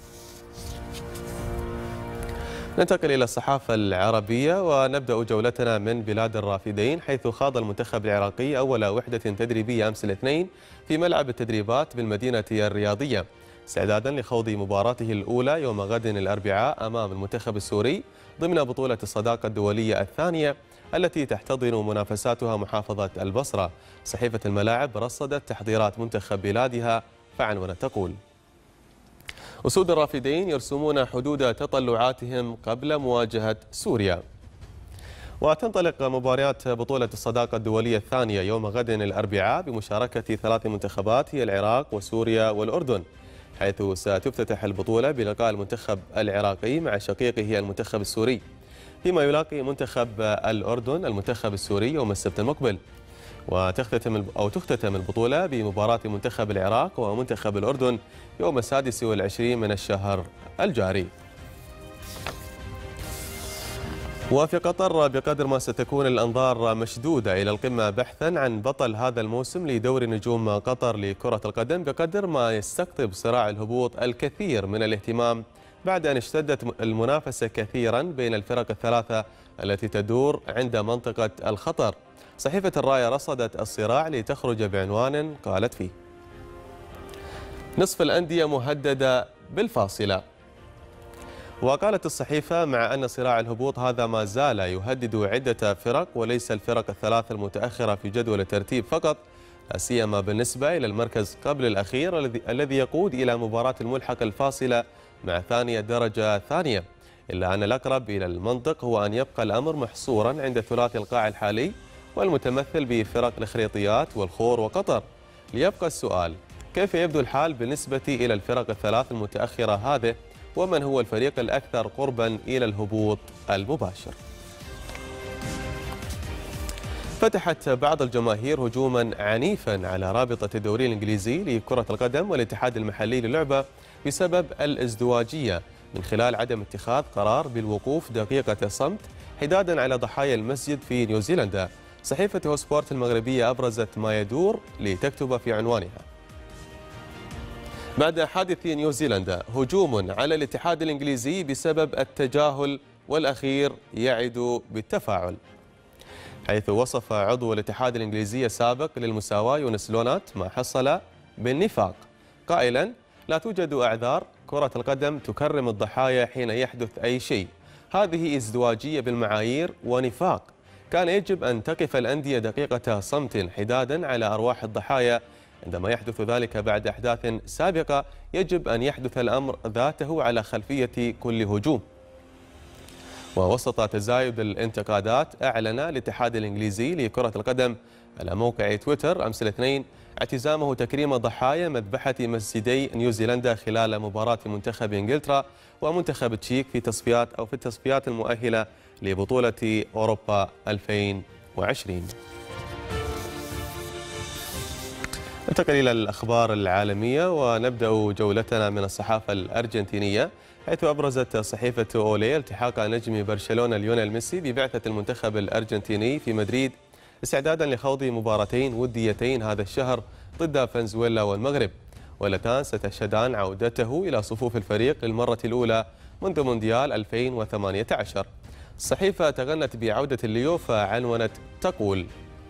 ننتقل إلى الصحافة العربية ونبدأ جولتنا من بلاد الرافدين، حيث خاض المنتخب العراقي أول وحدة تدريبية أمس الاثنين في ملعب التدريبات بالمدينة الرياضية، استعدادا لخوض مباراته الأولى يوم غد الأربعاء أمام المنتخب السوري ضمن بطولة الصداقة الدولية الثانية التي تحتضن منافساتها محافظة البصرة. صحيفة الملاعب رصدت تحضيرات منتخب بلادها فعنونت تقول: أسود الرافدين يرسمون حدود تطلعاتهم قبل مواجهة سوريا. وتنطلق مباريات بطولة الصداقة الدولية الثانية يوم غد الأربعاء بمشاركة ثلاث منتخبات هي العراق وسوريا والأردن، حيث ستفتتح البطولة بلقاء المنتخب العراقي مع شقيقه المنتخب السوري، فيما يلاقي منتخب الأردن المنتخب السوري يوم السبت المقبل. وتختتم أو تختتم البطولة بمباراة منتخب العراق ومنتخب الأردن يوم السادس والعشرين من الشهر الجاري. وفي قطر، بقدر ما ستكون الأنظار مشدودة إلى القمة بحثا عن بطل هذا الموسم لدوري نجوم قطر لكرة القدم، بقدر ما يستقطب صراع الهبوط الكثير من الاهتمام بعد أن اشتدت المنافسة كثيرا بين الفرق الثلاثة التي تدور عند منطقة الخطر. صحيفة الراية رصدت الصراع لتخرج بعنوان قالت فيه: نصف الأندية مهددة بالفاصلة. وقالت الصحيفة: مع أن صراع الهبوط هذا ما زال يهدد عدة فرق وليس الفرق الثلاث المتأخرة في جدول الترتيب فقط، لا سيما بالنسبة إلى المركز قبل الأخير الذي يقود إلى مباراة الملحق الفاصلة مع ثاني الدرجة الثانية، إلا أن الأقرب إلى المنطق هو أن يبقى الأمر محصورا عند ثلاثي القاع الحالي والمتمثل بفرق الخريطيات والخور وقطر. ليبقى السؤال: كيف يبدو الحال بالنسبة إلى الفرق الثلاث المتأخرة هذه؟ ومن هو الفريق الأكثر قربا إلى الهبوط المباشر؟ فتحت بعض الجماهير هجوما عنيفا على رابطة الدوري الإنجليزي لكرة القدم والاتحاد المحلي للعبة بسبب الازدواجية، من خلال عدم اتخاذ قرار بالوقوف دقيقة صمت حدادا على ضحايا المسجد في نيوزيلندا. صحيفة هو سبورت المغربية أبرزت ما يدور لتكتب في عنوانها: بعد حادث نيوزيلندا هجوم على الاتحاد الإنجليزي بسبب التجاهل والأخير يعد بالتفاعل. حيث وصف عضو الاتحاد الإنجليزي السابق للمساواة يونس لونات ما حصل بالنفاق، قائلا: لا توجد أعذار، كرة القدم تكرم الضحايا حين يحدث أي شيء، هذه ازدواجية بالمعايير ونفاق، كان يجب أن تقف الأندية دقيقة صمت حدادا على أرواح الضحايا عندما يحدث ذلك بعد أحداث سابقة، يجب أن يحدث الأمر ذاته على خلفية كل هجوم. ووسط تزايد الانتقادات، أعلن الاتحاد الإنجليزي لكرة القدم على موقع تويتر أمس الاثنين اعتزامه تكريم ضحايا مذبحة مسجدي نيوزيلندا خلال مباراة منتخب إنجلترا ومنتخب تشيك في تصفيات أو في التصفيات المؤهلة لبطولة أوروبا ألفين وعشرين. ننتقل إلى الأخبار العالمية ونبدأ جولتنا من الصحافة الأرجنتينية، حيث أبرزت صحيفة أولي التحاق نجم برشلونة ليونيل ميسي ببعثة المنتخب الأرجنتيني في مدريد استعدادا لخوض مباراتين وديتين هذا الشهر ضد فنزويلا والمغرب، واللتان ستشهدان عودته إلى صفوف الفريق للمرة الأولى منذ مونديال ألفين وثمانية عشر. الصحيفة تغنت بعودة الليو فعنونت تقول: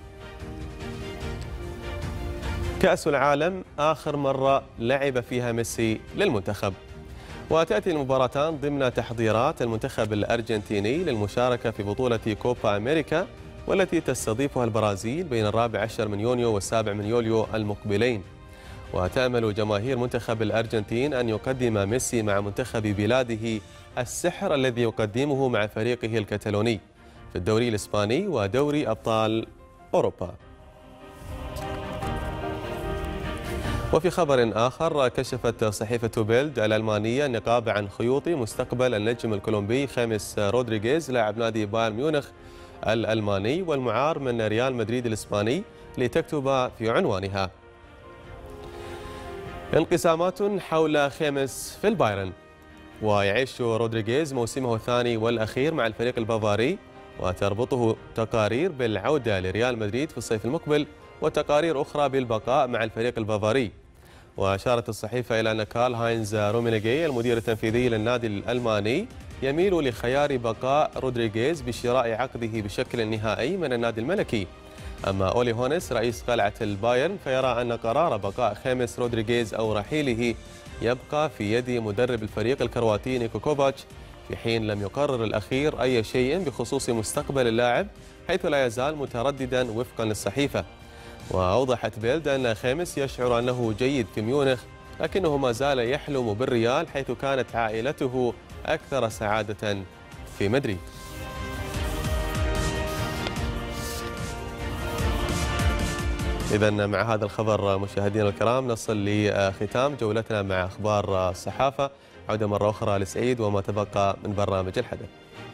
كأس العالم آخر مرة لعب فيها ميسي للمنتخب. وتأتي المباراتان ضمن تحضيرات المنتخب الأرجنتيني للمشاركة في بطولة كوبا أمريكا، والتي تستضيفها البرازيل بين الرابع عشر من يونيو والسابع من يوليو المقبلين. وتأمل جماهير منتخب الأرجنتين أن يقدم ميسي مع منتخب بلاده السحر الذي يقدمه مع فريقه الكتالوني في الدوري الإسباني ودوري أبطال أوروبا. وفي خبر آخر، كشفت صحيفة بيلد الألمانية النقاب عن خيوط مستقبل النجم الكولومبي خامس رودريغيز لاعب نادي بايرن ميونخ الألماني والمعار من ريال مدريد الإسباني، لتكتب في عنوانها: انقسامات حول خامس في البايرن. ويعيش رودريغيز موسمه الثاني والأخير مع الفريق البافاري، وتربطه تقارير بالعودة لريال مدريد في الصيف المقبل وتقارير أخرى بالبقاء مع الفريق البافاري. وأشارت الصحيفة إلى أن كارل هاينز رومينيغي المدير التنفيذي للنادي الألماني يميل لخيار بقاء رودريغيز بشراء عقده بشكل نهائي من النادي الملكي. أما أولي هونس رئيس قلعة البايرن فيرى أن قرار بقاء خامس رودريغيز أو رحيله يبقى في يد مدرب الفريق الكرواتي نيكو كوفاتش، في حين لم يقرر الأخير أي شيء بخصوص مستقبل اللاعب، حيث لا يزال مترددا وفقا للصحيفة. وأوضحت بيلد أن خامس يشعر أنه جيد في ميونخ، لكنه ما زال يحلم بالريال، حيث كانت عائلته أكثر سعادة في مدريد. إذن مع هذا الخبر مشاهدينا الكرام نصل لختام جولتنا مع أخبار الصحافة. عودة مرة أخرى لسعيد وما تبقى من برنامج الحدث.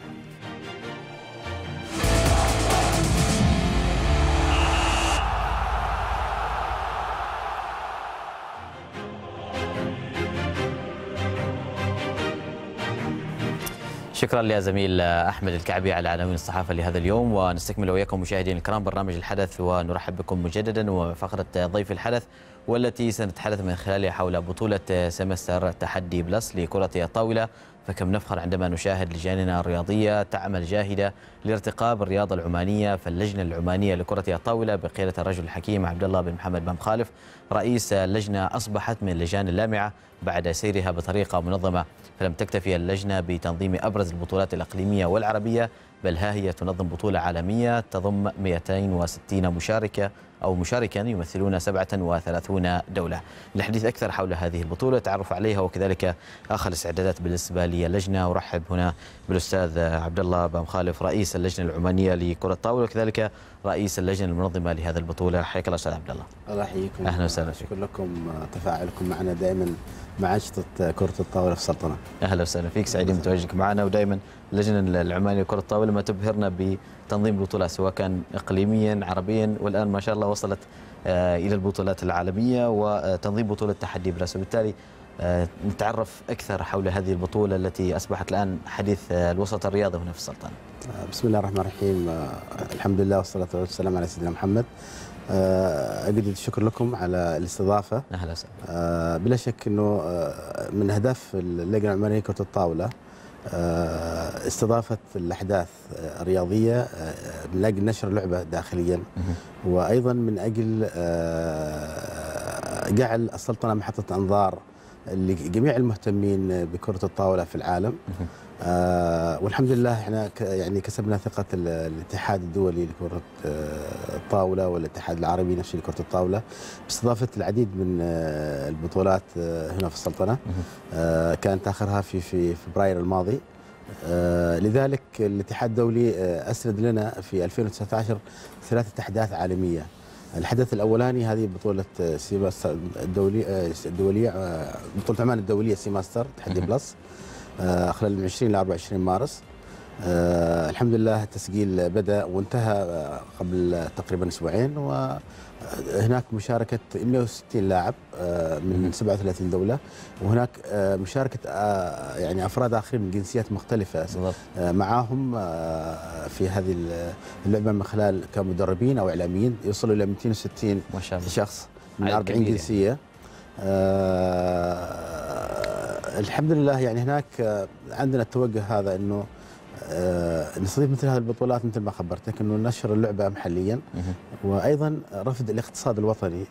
شكرا لزميل أحمد الكعبي على عناوين الصحافة لهذا اليوم، ونستكمل وياكم مشاهدينا الكرام برنامج الحدث، ونرحب بكم مجددا وفقرة ضيف الحدث، والتي سنتحدث من خلالها حول بطولة سمستر تحدي بلس لكرة الطاولة. فكم نفخر عندما نشاهد لجاننا الرياضية تعمل جاهدة لارتقاب الرياضة العمانية. فاللجنة العمانية لكرة الطاولة بقيادة الرجل الحكيم عبد الله بن محمد بن خالف رئيس اللجنة أصبحت من اللجان اللامعة بعد سيرها بطريقة منظمة. فلم تكتفي اللجنة بتنظيم أبرز البطولات الإقليمية والعربية، بل ها هي تنظم بطولة عالمية تضم مئتين وستين مشاركة أو مشاركا يمثلون سبعة وثلاثين دولة. للحديث أكثر حول هذه البطولة، تعرف عليها وكذلك آخر الاستعدادات بالنسبة للجنة، أرحب هنا بالأستاذ عبد الله بن خالف رئيس اللجنة العمانية لكرة الطاولة وكذلك رئيس اللجنة المنظمة لهذه البطولة. حياك الله أستاذ عبد الله. الله يحييكم. أهلا وسهلا. شكرا لكم تفاعلكم معنا دائما مع أنشطة كرة الطاولة في السلطنة. أهلا وسهلا فيك، سعيدين بتواجدك معنا، ودائما اللجنة العمانية لكرة الطاولة ما تبهرنا بتنظيم بطولات سواء كان إقليميا عربيا، والآن ما شاء الله وصلت إلى البطولات العالمية وتنظيم بطولة تحدي بلس. وبالتالي نتعرف أكثر حول هذه البطولة التي أصبحت الآن حديث الوسط الرياضي هنا في السلطنة. بسم الله الرحمن الرحيم، الحمد لله والصلاة والسلام على سيدنا محمد. أجدد الشكر لكم على الاستضافة. أهلا وسهلا. بلا شك أنه من أهداف اللجنة العمانية لكرة الطاولة استضافة الأحداث الرياضية من أجل نشر اللعبة داخليا، وأيضا من أجل جعل السلطنة محطة أنظار لجميع المهتمين بكرة الطاولة في العالم. آه والحمد لله احنا يعني كسبنا ثقة الاتحاد الدولي لكرة الطاولة والاتحاد العربي نفسه لكرة الطاولة باستضافة العديد من البطولات هنا في السلطنة. آه كانت آخرها في في فبراير الماضي. آه لذلك الاتحاد الدولي أسرد لنا في ألفين وتسعة عشر ثلاثة أحداث عالمية. الحدث الأولاني هذه بطولة سيماستر الدولية الدولية بطولة عمان الدولية سيماستر تحدي بلس خلال من عشرين إلى أربعة وعشرين مارس. آه الحمد لله التسجيل بدأ وانتهى قبل تقريبا أسبوعين، وهناك مشاركة مئة وستين لاعب آه من سبعة وثلاثين دولة، وهناك آه مشاركة آه يعني أفراد آخرين من جنسيات مختلفة آه معاهم آه في هذه اللعبة من خلال كمدربين أو إعلاميين يوصلوا إلى مئتين وستين ما شاء الله شخص من أربعين جنسية. آه الحمد لله يعني هناك آه عندنا التوجه هذا انه آه نستضيف مثل هذه البطولات مثل ما خبرتك، انه نشر اللعبه محليا وايضا رفض الاقتصاد الوطني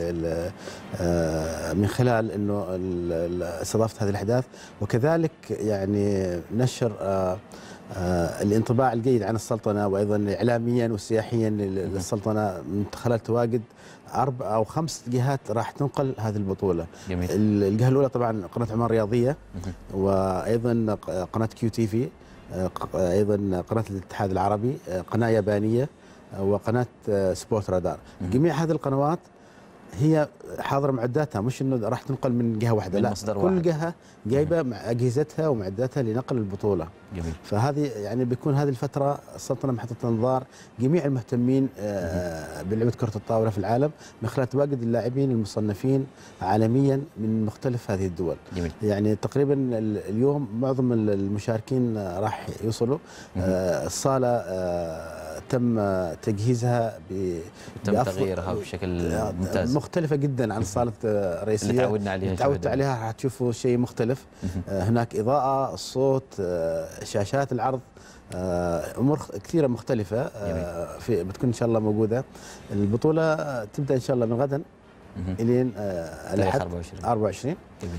آه من خلال انه استضافه هذه الاحداث، وكذلك يعني نشر آه آه الانطباع الجيد عن السلطنه، وايضا اعلاميا وسياحيا للسلطنه من خلال تواجد اربع او خمس جهات راح تنقل هذه البطوله. جميل. الجهه الاولى طبعا قناه عمان الرياضيه، وايضا قناه كيو تي في، ايضا قناه الاتحاد العربي، قناه يابانيه، وقناه سبورت رادار. جميع هذه القنوات هي حاضره معداتها، مش انه راح تنقل من جهه واحده، لا كل واحد. جهه جايبه اجهزتها ومعداتها لنقل البطوله. جميل. فهذه يعني بيكون هذه الفتره السلطنه محطه انظار جميع المهتمين بلعبه كره الطاوله في العالم من خلال تواجد اللاعبين المصنفين عالميا من مختلف هذه الدول. جميل. يعني تقريبا اليوم معظم المشاركين راح يوصلوا. الصاله تم تجهيزها ب تم تغييرها بشكل ممتاز، مختلفة جدا عن الصالة الرئيسية اللي تعودنا عليها. تعودت عليها راح تشوفوا شيء مختلف. هناك إضاءة، الصوت، شاشات العرض، امور كثيره مختلفه في بتكون ان شاء الله موجوده. البطوله تبدا ان شاء الله من غدا الين الاحد أربعة وعشرين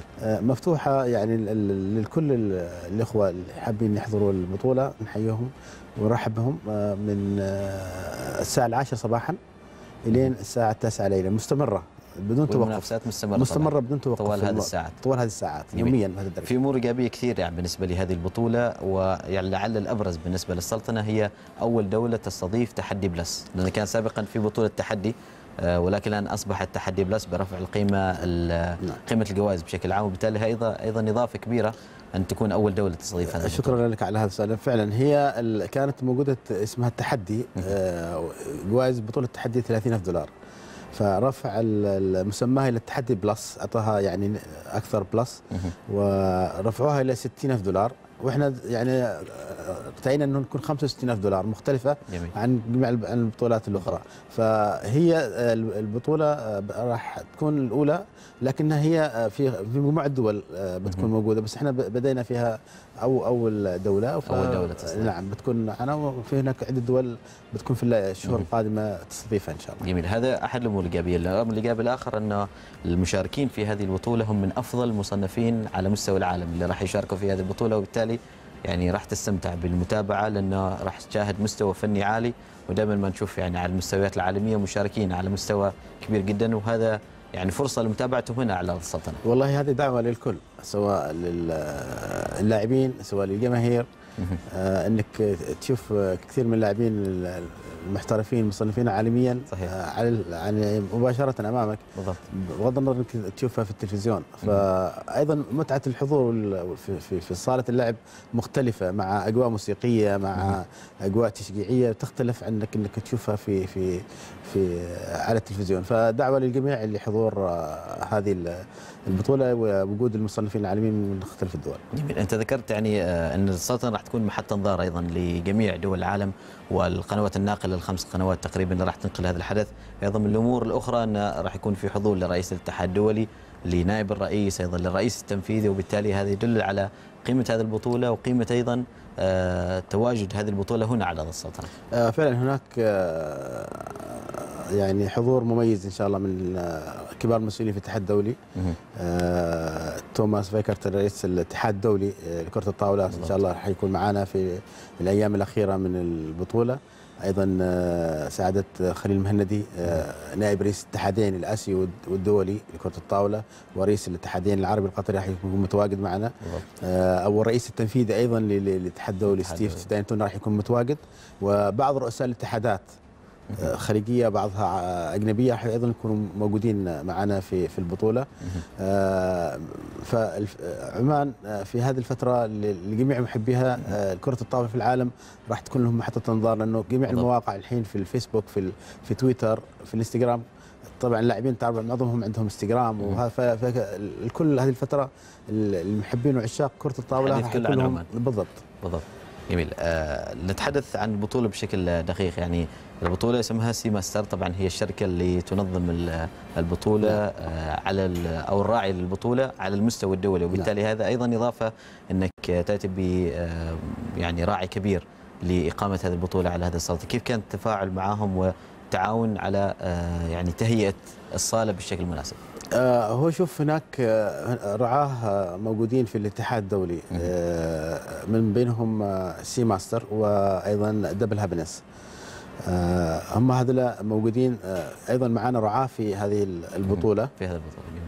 مفتوحه يعني لكل الاخوه اللي حابين يحضروا البطوله، نحييهم ونرحب بهم من الساعه العاشرة صباحا الين الساعه التاسعة ليلا، مستمره بدون توقف. المنافسات مستمره مستمره بدون توقف طوال هذه الساعات طوال هذه الساعات يوميا. في امور ايجابيه كثير يعني بالنسبه لهذه البطوله، ويعني لعل الابرز بالنسبه للسلطنه هي اول دوله تستضيف تحدي بلس، لان كان سابقا في بطوله تحدي ولكن الان اصبح التحدي بلس برفع القيمه قيمه الجوائز بشكل عام، وبالتالي ايضا ايضا اضافه كبيره ان تكون اول دوله تستضيف هذا. شكرا لك على هذا السؤال. فعلا هي كانت موجوده اسمها التحدي، جوائز بطوله التحدي ثلاثين ألف دولار، فرفع المسمى الى التحدي بلس، اعطاها يعني اكثر بلس ورفعوها الى ستين ألف دولار، واحنا يعني ارتئينا انه نكون خمسة وستين ألف دولار مختلفه جميل. عن جميع البطولات الاخرى. فهي البطوله راح تكون الاولى، لكنها هي في في مجموعه دول بتكون موجوده، بس احنا بدينا فيها او اول دوله اول دوله تستضيف. نعم بتكون معنا، وفي هناك عده دول بتكون في الشهور القادمه تستضيفها ان شاء الله. جميل. هذا احد الامور الايجابيه. الامر الايجابي الاخر انه المشاركين في هذه البطوله هم من افضل المصنفين على مستوى العالم اللي راح يشاركوا في هذه البطوله، وبالتالي يعني راح تستمتع بالمتابعه لانه راح تشاهد مستوى فني عالي، ودائما ما نشوف يعني على المستويات العالميه مشاركين على مستوى كبير جدا، وهذا يعني فرصه لمتابعتهم هنا على السلطنه. والله هذه دعوه للكل، سواء للاعبين سواء للجماهير، آه انك تشوف كثير من اللاعبين المحترفين المصنفين عالميا صحيح. على يعني مباشره امامك بالضبط، بغض النظر انك تشوفها في التلفزيون. فايضا متعه الحضور في في, في صاله اللعب مختلفه، مع اجواء موسيقيه، مع اجواء تشجيعيه تختلف عنك انك تشوفها في في في على التلفزيون. فدعوه للجميع لحضور هذه البطوله ووجود المصنفين العالميين من مختلف الدول. جميل. انت ذكرت يعني ان السلطنه راح تكون محط انظار ايضا لجميع دول العالم، والقنوات الناقله الخمس قنوات تقريبا اللي راح تنقل هذا الحدث. ايضا من الامور الاخرى ان راح يكون في حضور لرئيس الاتحاد الدولي، لنائب الرئيس، ايضا للرئيس التنفيذي، وبالتالي هذا يدل على قيمه هذه البطوله وقيمه ايضا آه تواجد هذه البطوله هنا على السلطنه. آه فعلا هناك آه يعني حضور مميز ان شاء الله من كبار المسؤولين في الاتحاد الدولي. آه توماس فيكرت رئيس الاتحاد الدولي لكرة الطاولة ان شاء الله راح يكون معنا في الايام الاخيرة من البطولة. ايضا آه سعادة خليل المهندي آه نائب رئيس الاتحادين الاسيوي والدولي لكرة الطاولة، ورئيس الاتحادين العربي القطري راح يكون متواجد معنا. آه او الرئيس التنفيذي ايضا للاتحاد الدولي ستيف داينتون راح يكون متواجد، وبعض رؤساء الاتحادات خليجيه بعضها اجنبيه راح ايضا يكونوا موجودين معنا في في البطوله. فعمان في هذه الفتره لجميع محبيها كره الطاوله في العالم راح تكون لهم محطه انظار، لانه جميع المواقع الحين في الفيسبوك في في تويتر في الانستغرام، طبعا اللاعبين تعرف معظمهم عندهم انستغرام، وهذا فالكل هذه الفتره المحبين وعشاق كره الطاوله راح يكون لهم بالضبط. بالضبط. جميل. أه نتحدث عن البطوله بشكل دقيق. يعني البطوله اسمها سي ماستر، طبعا هي الشركه اللي تنظم البطوله أه على او الراعي للبطوله على المستوى الدولي، وبالتالي هذا ايضا اضافه انك تاتي ب أه يعني راعي كبير لاقامه هذه البطوله على هذا الصالة. كيف كان التفاعل معهم والتعاون على أه يعني تهيئه الصاله بالشكل المناسب؟ آه هو شوف هناك آه رعاه موجودين في الاتحاد الدولي، آه من بينهم آه سي ماستر وايضا دبل هابنس. آه هم هذول موجودين آه ايضا معنا رعاه في هذه البطوله. في هذه البطوله.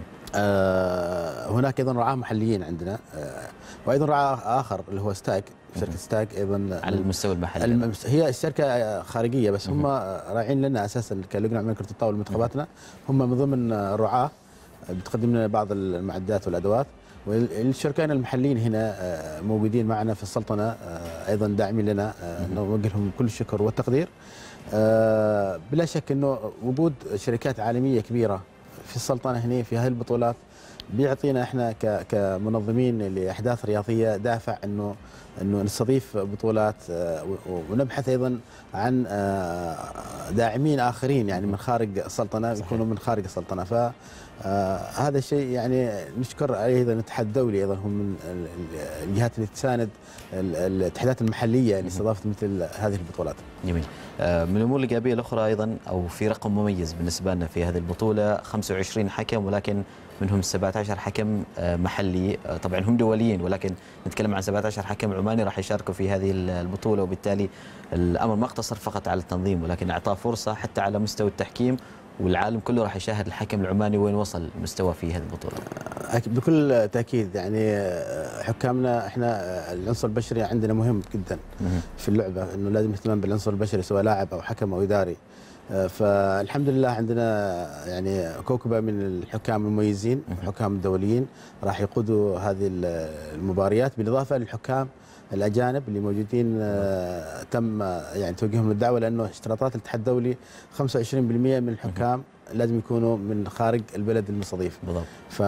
آه هناك ايضا رعاه محليين عندنا، آه وايضا رعاه اخر اللي هو ستاك، شركه ستاك ايضا على المستوى المحلي. المس... هي الشركه خارجيه بس هم راعين لنا اساسا كلجنه من كره الطاوله منتخباتنا، هم من ضمن الرعاه بتقدم لنا بعض المعدات والادوات، والشركائنا المحليين هنا موجودين معنا في السلطنه ايضا داعمين لنا، نوجه لهم كل الشكر والتقدير. بلا شك انه وجود شركات عالميه كبيره في السلطنه هنا في هذه البطولات بيعطينا احنا كمنظمين لاحداث رياضيه دافع انه انه نستضيف بطولات، ونبحث ايضا عن داعمين اخرين يعني من خارج السلطنه، يكونوا من خارج السلطنه. ف هذا الشيء يعني نشكر عليه ايضا الاتحاد الدولي، ايضا هم من الجهات اللي تساند الاتحادات المحليه اللي استضافت مثل هذه البطولات. جميل. من الامور الايجابيه الاخرى ايضا او في رقم مميز بالنسبه لنا في هذه البطوله، خمسة وعشرين حكم ولكن منهم سبعة عشر حكم محلي، طبعا هم دوليين ولكن نتكلم عن سبعة عشر حكم عماني راح يشاركوا في هذه البطوله، وبالتالي الامر ما اقتصر فقط على التنظيم ولكن اعطاه فرصه حتى على مستوى التحكيم، والعالم كله راح يشاهد الحكم العماني وين وصل مستوى في هذه البطوله. بكل تاكيد يعني حكامنا احنا العنصر البشري عندنا مهم جدا في اللعبه، انه لازم اهتمام بالعنصر البشري سواء لاعب او حكم او اداري. فالحمد لله عندنا يعني كوكبه من الحكام المميزين، الحكام الدوليين راح يقودوا هذه المباريات، بالاضافه للحكام الاجانب اللي موجودين. آه تم يعني توجيههم للدعوه، لانه اشتراطات الاتحاد الدولي خمسة وعشرين بالمئة من الحكام لازم يكونوا من خارج البلد المستضيف. بالضبط.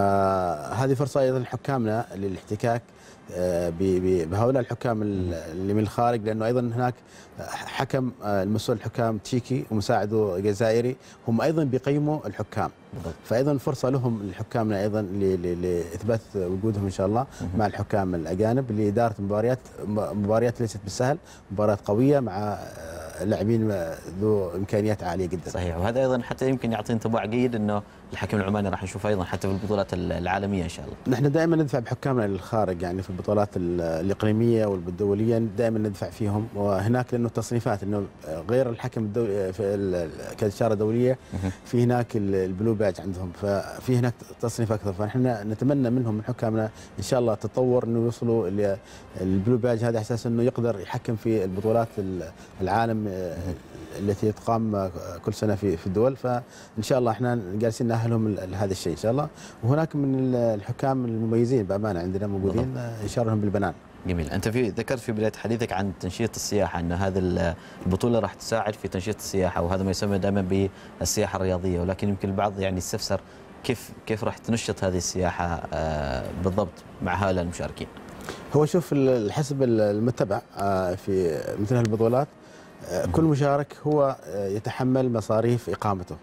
فهذه فرصه ايضا لحكامنا للاحتكاك آه بهؤلاء الحكام اللي من الخارج، لانه ايضا هناك حكم آه المسؤول الحكام تشيكي ومساعده جزائري هم ايضا بيقيموا الحكام. بالضبط. فايضا فرصه لهم لحكامنا ايضا لاثبات وجودهم ان شاء الله مع الحكام الاجانب لاداره مباريات مباريات ليست بالسهل، مباريات قويه مع لاعبين ذو امكانيات عاليه جدا. صحيح. وهذا ايضا حتى يمكن يعطي انطباع جيد انه الحكم العماني راح نشوفه ايضا حتى في البطولات العالميه ان شاء الله. نحن دائما ندفع بحكامنا للخارج، يعني في البطولات الاقليميه والدوليه دائما ندفع فيهم، وهناك لانه تصنيفات انه غير الحكم الدولي في كاشاره دوليه في هناك البلو باج عندهم، ففي هناك تصنيف اكثر، فنحن نتمنى منهم من حكامنا ان شاء الله تطور انه يوصلوا البلو باج هذا، على اساس انه يقدر يحكم في البطولات العالم التي تقام كل سنه في في الدول. فان شاء الله احنا جالسين نأهلهم لهذا الشيء ان شاء الله. وهناك من الحكام المميزين بامانه عندنا موجودين يشارهم بالبنان. جميل. انت في ذكرت في بدايه حديثك عن تنشيط السياحه، ان هذه البطوله راح تساعد في تنشيط السياحه، وهذا ما يسمى دائما بالسياحه الرياضيه، ولكن يمكن البعض يعني يستفسر كيف كيف راح تنشط هذه السياحه بالضبط مع هؤلاء المشاركين. هو شوف الحسب المتبع في مثل هالبطولات كل مشارك هو يتحمل مصاريف اقامته.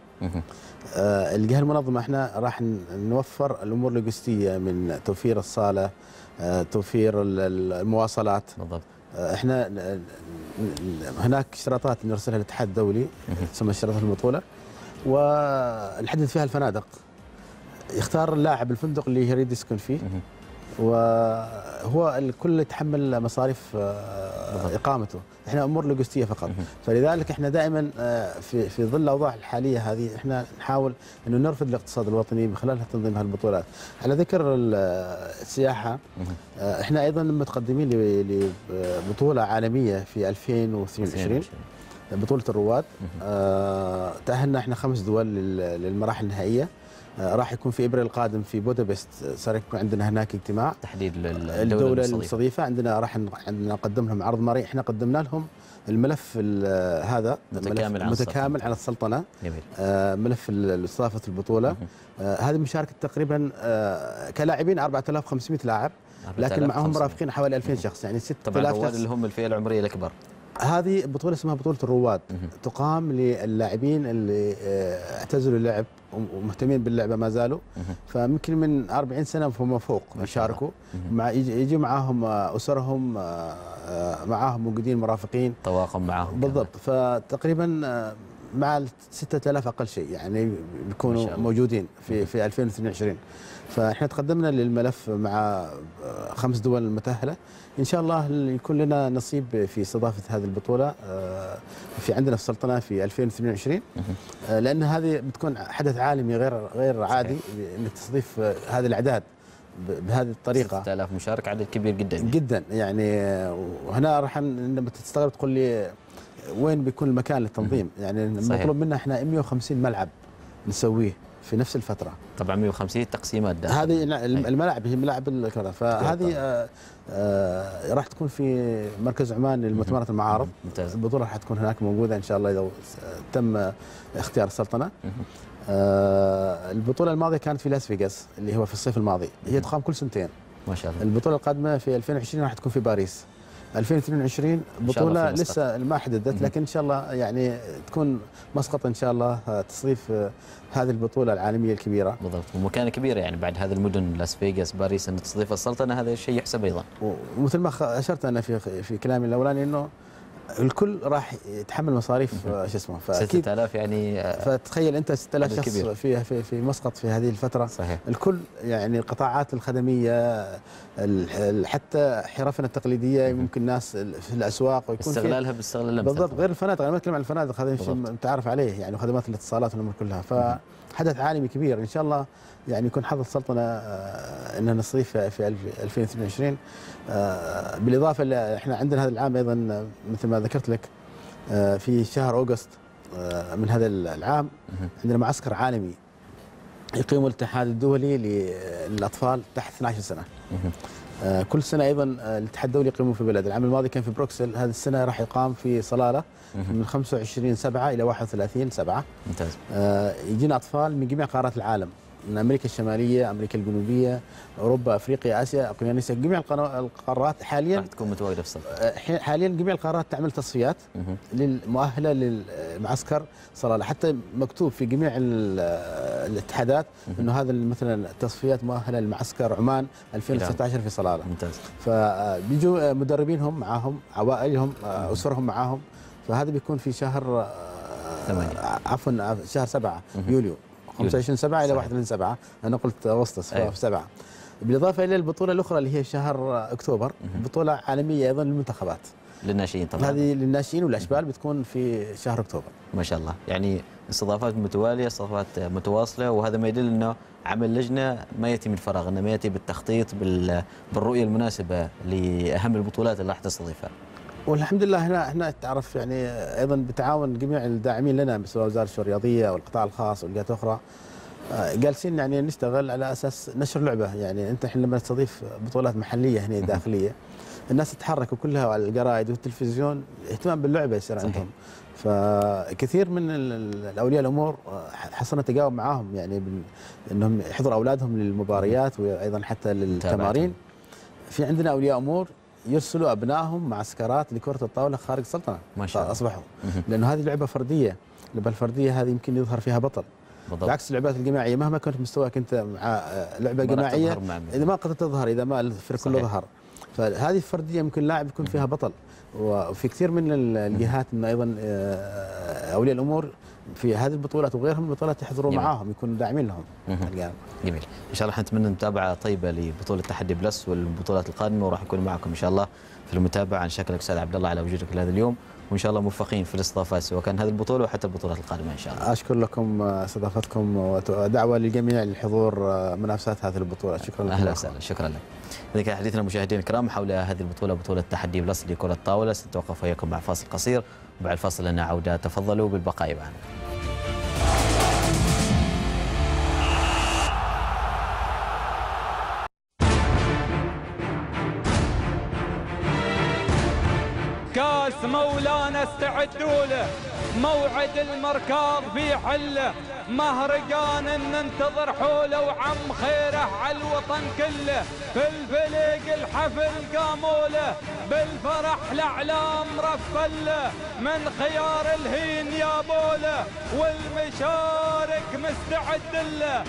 الجهه المنظمه احنا راح نوفر الامور اللوجستيه من توفير الصاله، توفير المواصلات. بالضبط. احنا هناك اشتراطات نرسلها للاتحاد الدولي تسمى اشتراطات البطوله، ونحدد فيها الفنادق، يختار اللاعب الفندق اللي يريد يسكن فيه، وهو الكل يتحمل مصاريف اقامته، احنا امور لوجستيه فقط. فلذلك احنا دائما في في ظل الاوضاع الحاليه هذه احنا نحاول انه نرفد الاقتصاد الوطني من خلال تنظيم هالبطولات. على ذكر السياحه، احنا ايضا متقدمين لبطوله عالميه في ألفين واثنين وعشرين بطوله الرواد. آه تاهلنا احنا خمس دول للمراحل النهائيه. آه راح يكون في ابريل القادم في بودابست، صار يكون عندنا هناك اجتماع تحديد الدوله المستضيفه. عندنا راح عندنا نقدم لهم عرض مرئي. احنا قدمنا لهم الملف هذا متكامل عن متكامل عن السلطنه. جميل. آه ملف استضافه البطوله. آه هذه مشاركه تقريبا آه كلاعبين أربعة آلاف وخمسمائة لاعب، لكن معهم مرافقين حوالي ألفين شخص، يعني ستة آلاف شخص. اللي هم الفئه العمريه الاكبر. هذه بطوله اسمها بطوله الرواد، تقام للاعبين اللي اعتزلوا اللعب ومهتمين باللعبه ما زالوا، فممكن من أربعين سنه فما فوق يشاركوا. مع يجي معاهم اسرهم، معاهم موجودين مرافقين، طواقم معاهم بالضبط. فتقريبا مع ستة آلاف اقل شيء يعني بيكونوا موجودين في في ألفين واثنين وعشرين. فاحنا تقدمنا للملف مع خمس دول متأهلة، ان شاء الله يكون لنا نصيب في استضافة هذه البطولة في عندنا في السلطنة في ألفين واثنين وعشرين، لان هذه بتكون حدث عالمي غير غير عادي انك تستضيف هذه الاعداد بهذه الطريقة. ستة آلاف مشارك، عدد كبير جدا جدا يعني. وهنا راح لما تستغرب تقول لي وين بيكون المكان للتنظيم، يعني المطلوب منا احنا مئة وخمسين ملعب نسويه في نفس الفترة. طبعا مئة وخمسين تقسيمات داخل. هذه الملاعب هي ملاعب كذا، فهذه آه آه راح تكون في مركز عمان للمؤتمرات المعارض. ممتاز. البطولة راح تكون هناك موجودة ان شاء الله اذا تم اختيار السلطنة. آه البطولة الماضية كانت في لاس فيغاس اللي هو في الصيف الماضي، هي تقام كل سنتين. ما شاء الله. البطولة القادمة في ألفين وعشرين راح تكون في باريس. ألفين واثنين وعشرين بطولة لسه ما حددت، لكن ان شاء الله يعني تكون مسقط ان شاء الله تستضيف هذه البطولة العالمية الكبيرة. بالضبط، ومكانة كبيرة يعني بعد هذه المدن لاس فيغاس باريس ان تستضيف السلطنة، هذا شيء يحسب ايضا. ومثل ما اشرت انا في في كلامي الاولاني انه الكل راح يتحمل مصاريف شو اسمه، فاكيد ستة آلاف يعني. فتخيل انت ستة آلاف شخص في في في مسقط في هذه الفتره. صحيح. الكل يعني القطاعات الخدميه حتى حرفنا التقليديه ممكن ناس في الاسواق ويكون استغلالها باستغلال الامثال. بالضبط، غير الفنادق، انا ما اتكلم عن الفنادق، هذا شيء متعارف عليه يعني، وخدمات الاتصالات والامور كلها. فحدث عالمي كبير ان شاء الله يعني يكون حظ السلطنه انها نستضيف في ألفين واثنين وعشرين. بالاضافه احنا عندنا هذا العام ايضا مثل ما ذكرت لك في شهر اوغست من هذا العام عندنا معسكر عالمي يقيمه الاتحاد الدولي للاطفال تحت اثنتي عشرة سنه. كل سنه ايضا الاتحاد الدولي يقيمه في بلد. العام الماضي كان في بروكسل، هذه السنه راح يقام في صلاله من خمسة وعشرين سبعة الى واحد وثلاثين سبعة. ممتاز. يجينا اطفال من جميع قارات العالم، من امريكا الشماليه، امريكا الجنوبيه، اوروبا، افريقيا، اسيا، اوقيانوسيا، جميع القارات حاليا راح تكون متواجده في الصف. حاليا جميع القارات تعمل تصفيات للمؤهله للمعسكر صلاله، حتى مكتوب في جميع الاتحادات انه هذا مثلا التصفيات مؤهله للمعسكر عمان ألفين وتسعة عشر في صلاله. ممتاز. فبيجوا مدربينهم معاهم، عوائلهم، اسرهم معاهم، فهذا بيكون في شهر ثمانية عفوا شهر سبعة يوليو خمسة وعشرين سبعة الى واحد وثلاثين سبعة، انا قلت اغسطس في سبعة. بالاضافه الى البطوله الاخرى اللي هي شهر اكتوبر، بطوله عالميه ايضا للمنتخبات للناشئين طبعا. هذه للناشئين والاشبال بتكون في شهر اكتوبر. ما شاء الله، يعني استضافات متواليه، استضافات متواصله، وهذا ما يدل انه عمل لجنه ما ياتي من فراغ، انما ياتي بالتخطيط بالرؤيه المناسبه لاهم البطولات اللي راح تستضيفها. والحمد لله هنا احنا تعرف يعني ايضا بتعاون جميع الداعمين لنا سواء وزاره الشؤون الرياضيه والقطاع الخاص والجهات الاخرى، جالسين يعني نشتغل على اساس نشر لعبه. يعني انت الحين لما تستضيف بطولات محليه هنا داخليه الناس تتحرك وكلها على الجرايد والتلفزيون، اهتمام باللعبه يصير عندهم. فكثير من الاولياء الامور حصلنا تجاوب معاهم يعني انهم يحضروا اولادهم للمباريات وايضا حتى للتمارين. في عندنا اولياء امور يرسلوا ابنائهم معسكرات لكره الطاوله خارج السلطنه. ما شاء الله. اصبحوا لانه هذه لعبه فرديه، اللعبه الفرديه هذه يمكن يظهر فيها بطل. بالضبط. بعكس اللعبات الجماعيه مهما كنت مستواك انت مع لعبه جماعيه اذا ما قدرت تظهر، اذا ما الفريق كله ظهر، فهذه الفرديه ممكن لاعب يكون فيها بطل. وفي كثير من الجهات انه ايضا اولياء الامور في هذه البطولات وغيرهم من البطولات يحضروا جميل. معاهم، يكونوا داعمين لهم. جميل. ان شاء الله نتمنى متابعه طيبه لبطوله تحدي بلس والبطولات القادمه، وراح نكون معكم ان شاء الله في المتابعه. نشكرك استاذ عبد الله على وجودك هذا اليوم، وإن شاء الله موفقين في الاستضافات سواء كان هذه البطولة وحتى البطولات القادمة إن شاء الله. أشكر لكم استضافتكم ودعوة للجميع لحضور منافسات هذه البطولة. شكرا لكم. أهلا وسهلا. شكرا لك. إذا كان حديثنا مشاهدينا الكرام حول هذه البطولة، بطولة تحدي بلس لكرة الطاولة، سنتوقف وياكم مع فاصل قصير وبعد الفاصل لنا عودة. تفضلوا بالبقاء معنا. كاس مولانا استعدوا له، موعد المركاض في حله، مهرجان ننتظر حوله وعم خيره على الوطن كله، في الفليق الحفل قاموا له، بالفرح الاعلام رفله، من خيار الهين يا بوله، والمشارك مستعد له.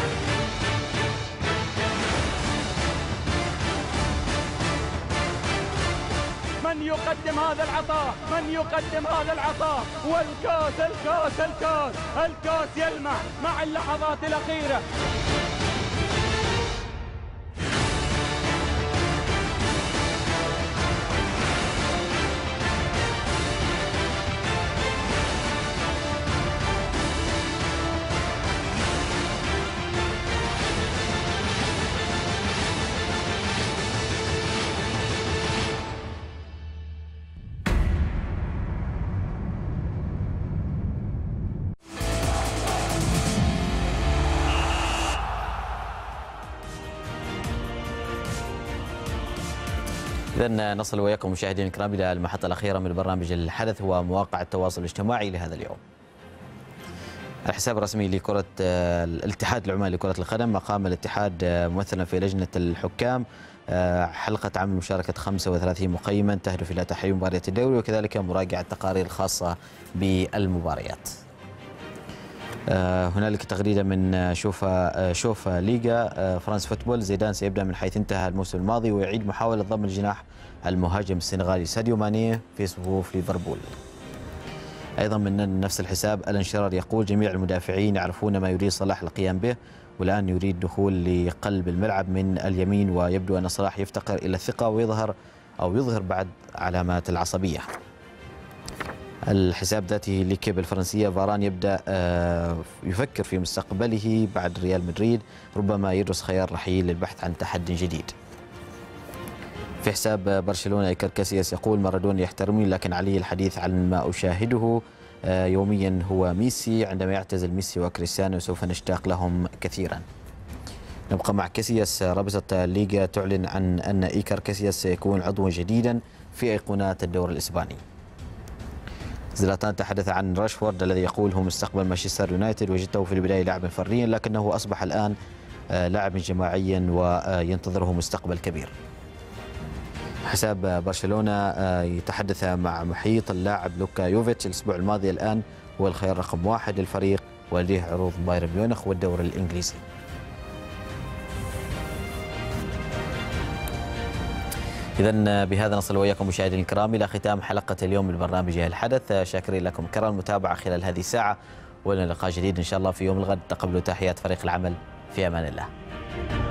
من يقدم هذا العطاء؟ من يقدم هذا العطاء؟ والكاس الكاس الكاس الكاس يلمع مع اللحظات الأخيرة. إذن نصل وياكم مشاهدينا الكرام إلى المحطة الأخيرة من برنامج الحدث ومواقع التواصل الاجتماعي لهذا اليوم. الحساب الرسمي لكرة الاتحاد العماني لكرة القدم، أقام الاتحاد ممثلا في لجنة الحكام حلقة عمل مشاركة خمسة وثلاثين مقيما تهدف إلى تحريم مباريات الدوري وكذلك مراجعة التقارير الخاصة بالمباريات. هنالك تغريدة من شوفا شوفا ليغا فرانس فوتبول. زيدان سيبدأ من حيث انتهى الموسم الماضي ويعيد محاولة ضم الجناح المهاجم السنغالي ساديو ماني في صفوف ليفربول. أيضا من نفس الحساب ألان شيرر يقول جميع المدافعين يعرفون ما يريد صلاح القيام به والآن يريد دخول لقلب الملعب من اليمين، ويبدو أن صلاح يفتقر إلى الثقة ويظهر أو يظهر بعد علامات العصبية. الحساب ذاته ليكيب الفرنسية فاران يبدأ يفكر في مستقبله بعد ريال مدريد، ربما يدرس خيار رحيل للبحث عن تحدي جديد. في حساب برشلونة إيكار كاسياس يقول مارادونا يحترمني لكن علي الحديث عن ما أشاهده يوميا هو ميسي، عندما يعتزل ميسي وكريستيانو سوف نشتاق لهم كثيرا. نبقى مع كاسياس. رابطة الليغا تعلن عن أن إيكار كاسياس سيكون عضوا جديدا في أيقونات الدوري الإسباني. زلاتان تحدث عن راشفورد الذي يقول هو مستقبل مانشستر يونايتد، وجدته في البداية لاعبا فرديا لكنه أصبح الآن لاعبا جماعيا وينتظره مستقبل كبير. حساب برشلونة يتحدث مع محيط اللاعب لوكا يوفيتش الأسبوع الماضي، الآن هو الخيار رقم واحد للفريق ولديه عروض بايرن ميونخ والدوري الإنجليزي. إذن بهذا نصل وإياكم مشاهدينا الكرام إلى ختام حلقة اليوم من برنامج الحدث. شاكرين لكم كرام المتابعة خلال هذه الساعة، ولنا لقاء جديد إن شاء الله في يوم الغد. تقبلوا تحيات فريق العمل، في أمان الله.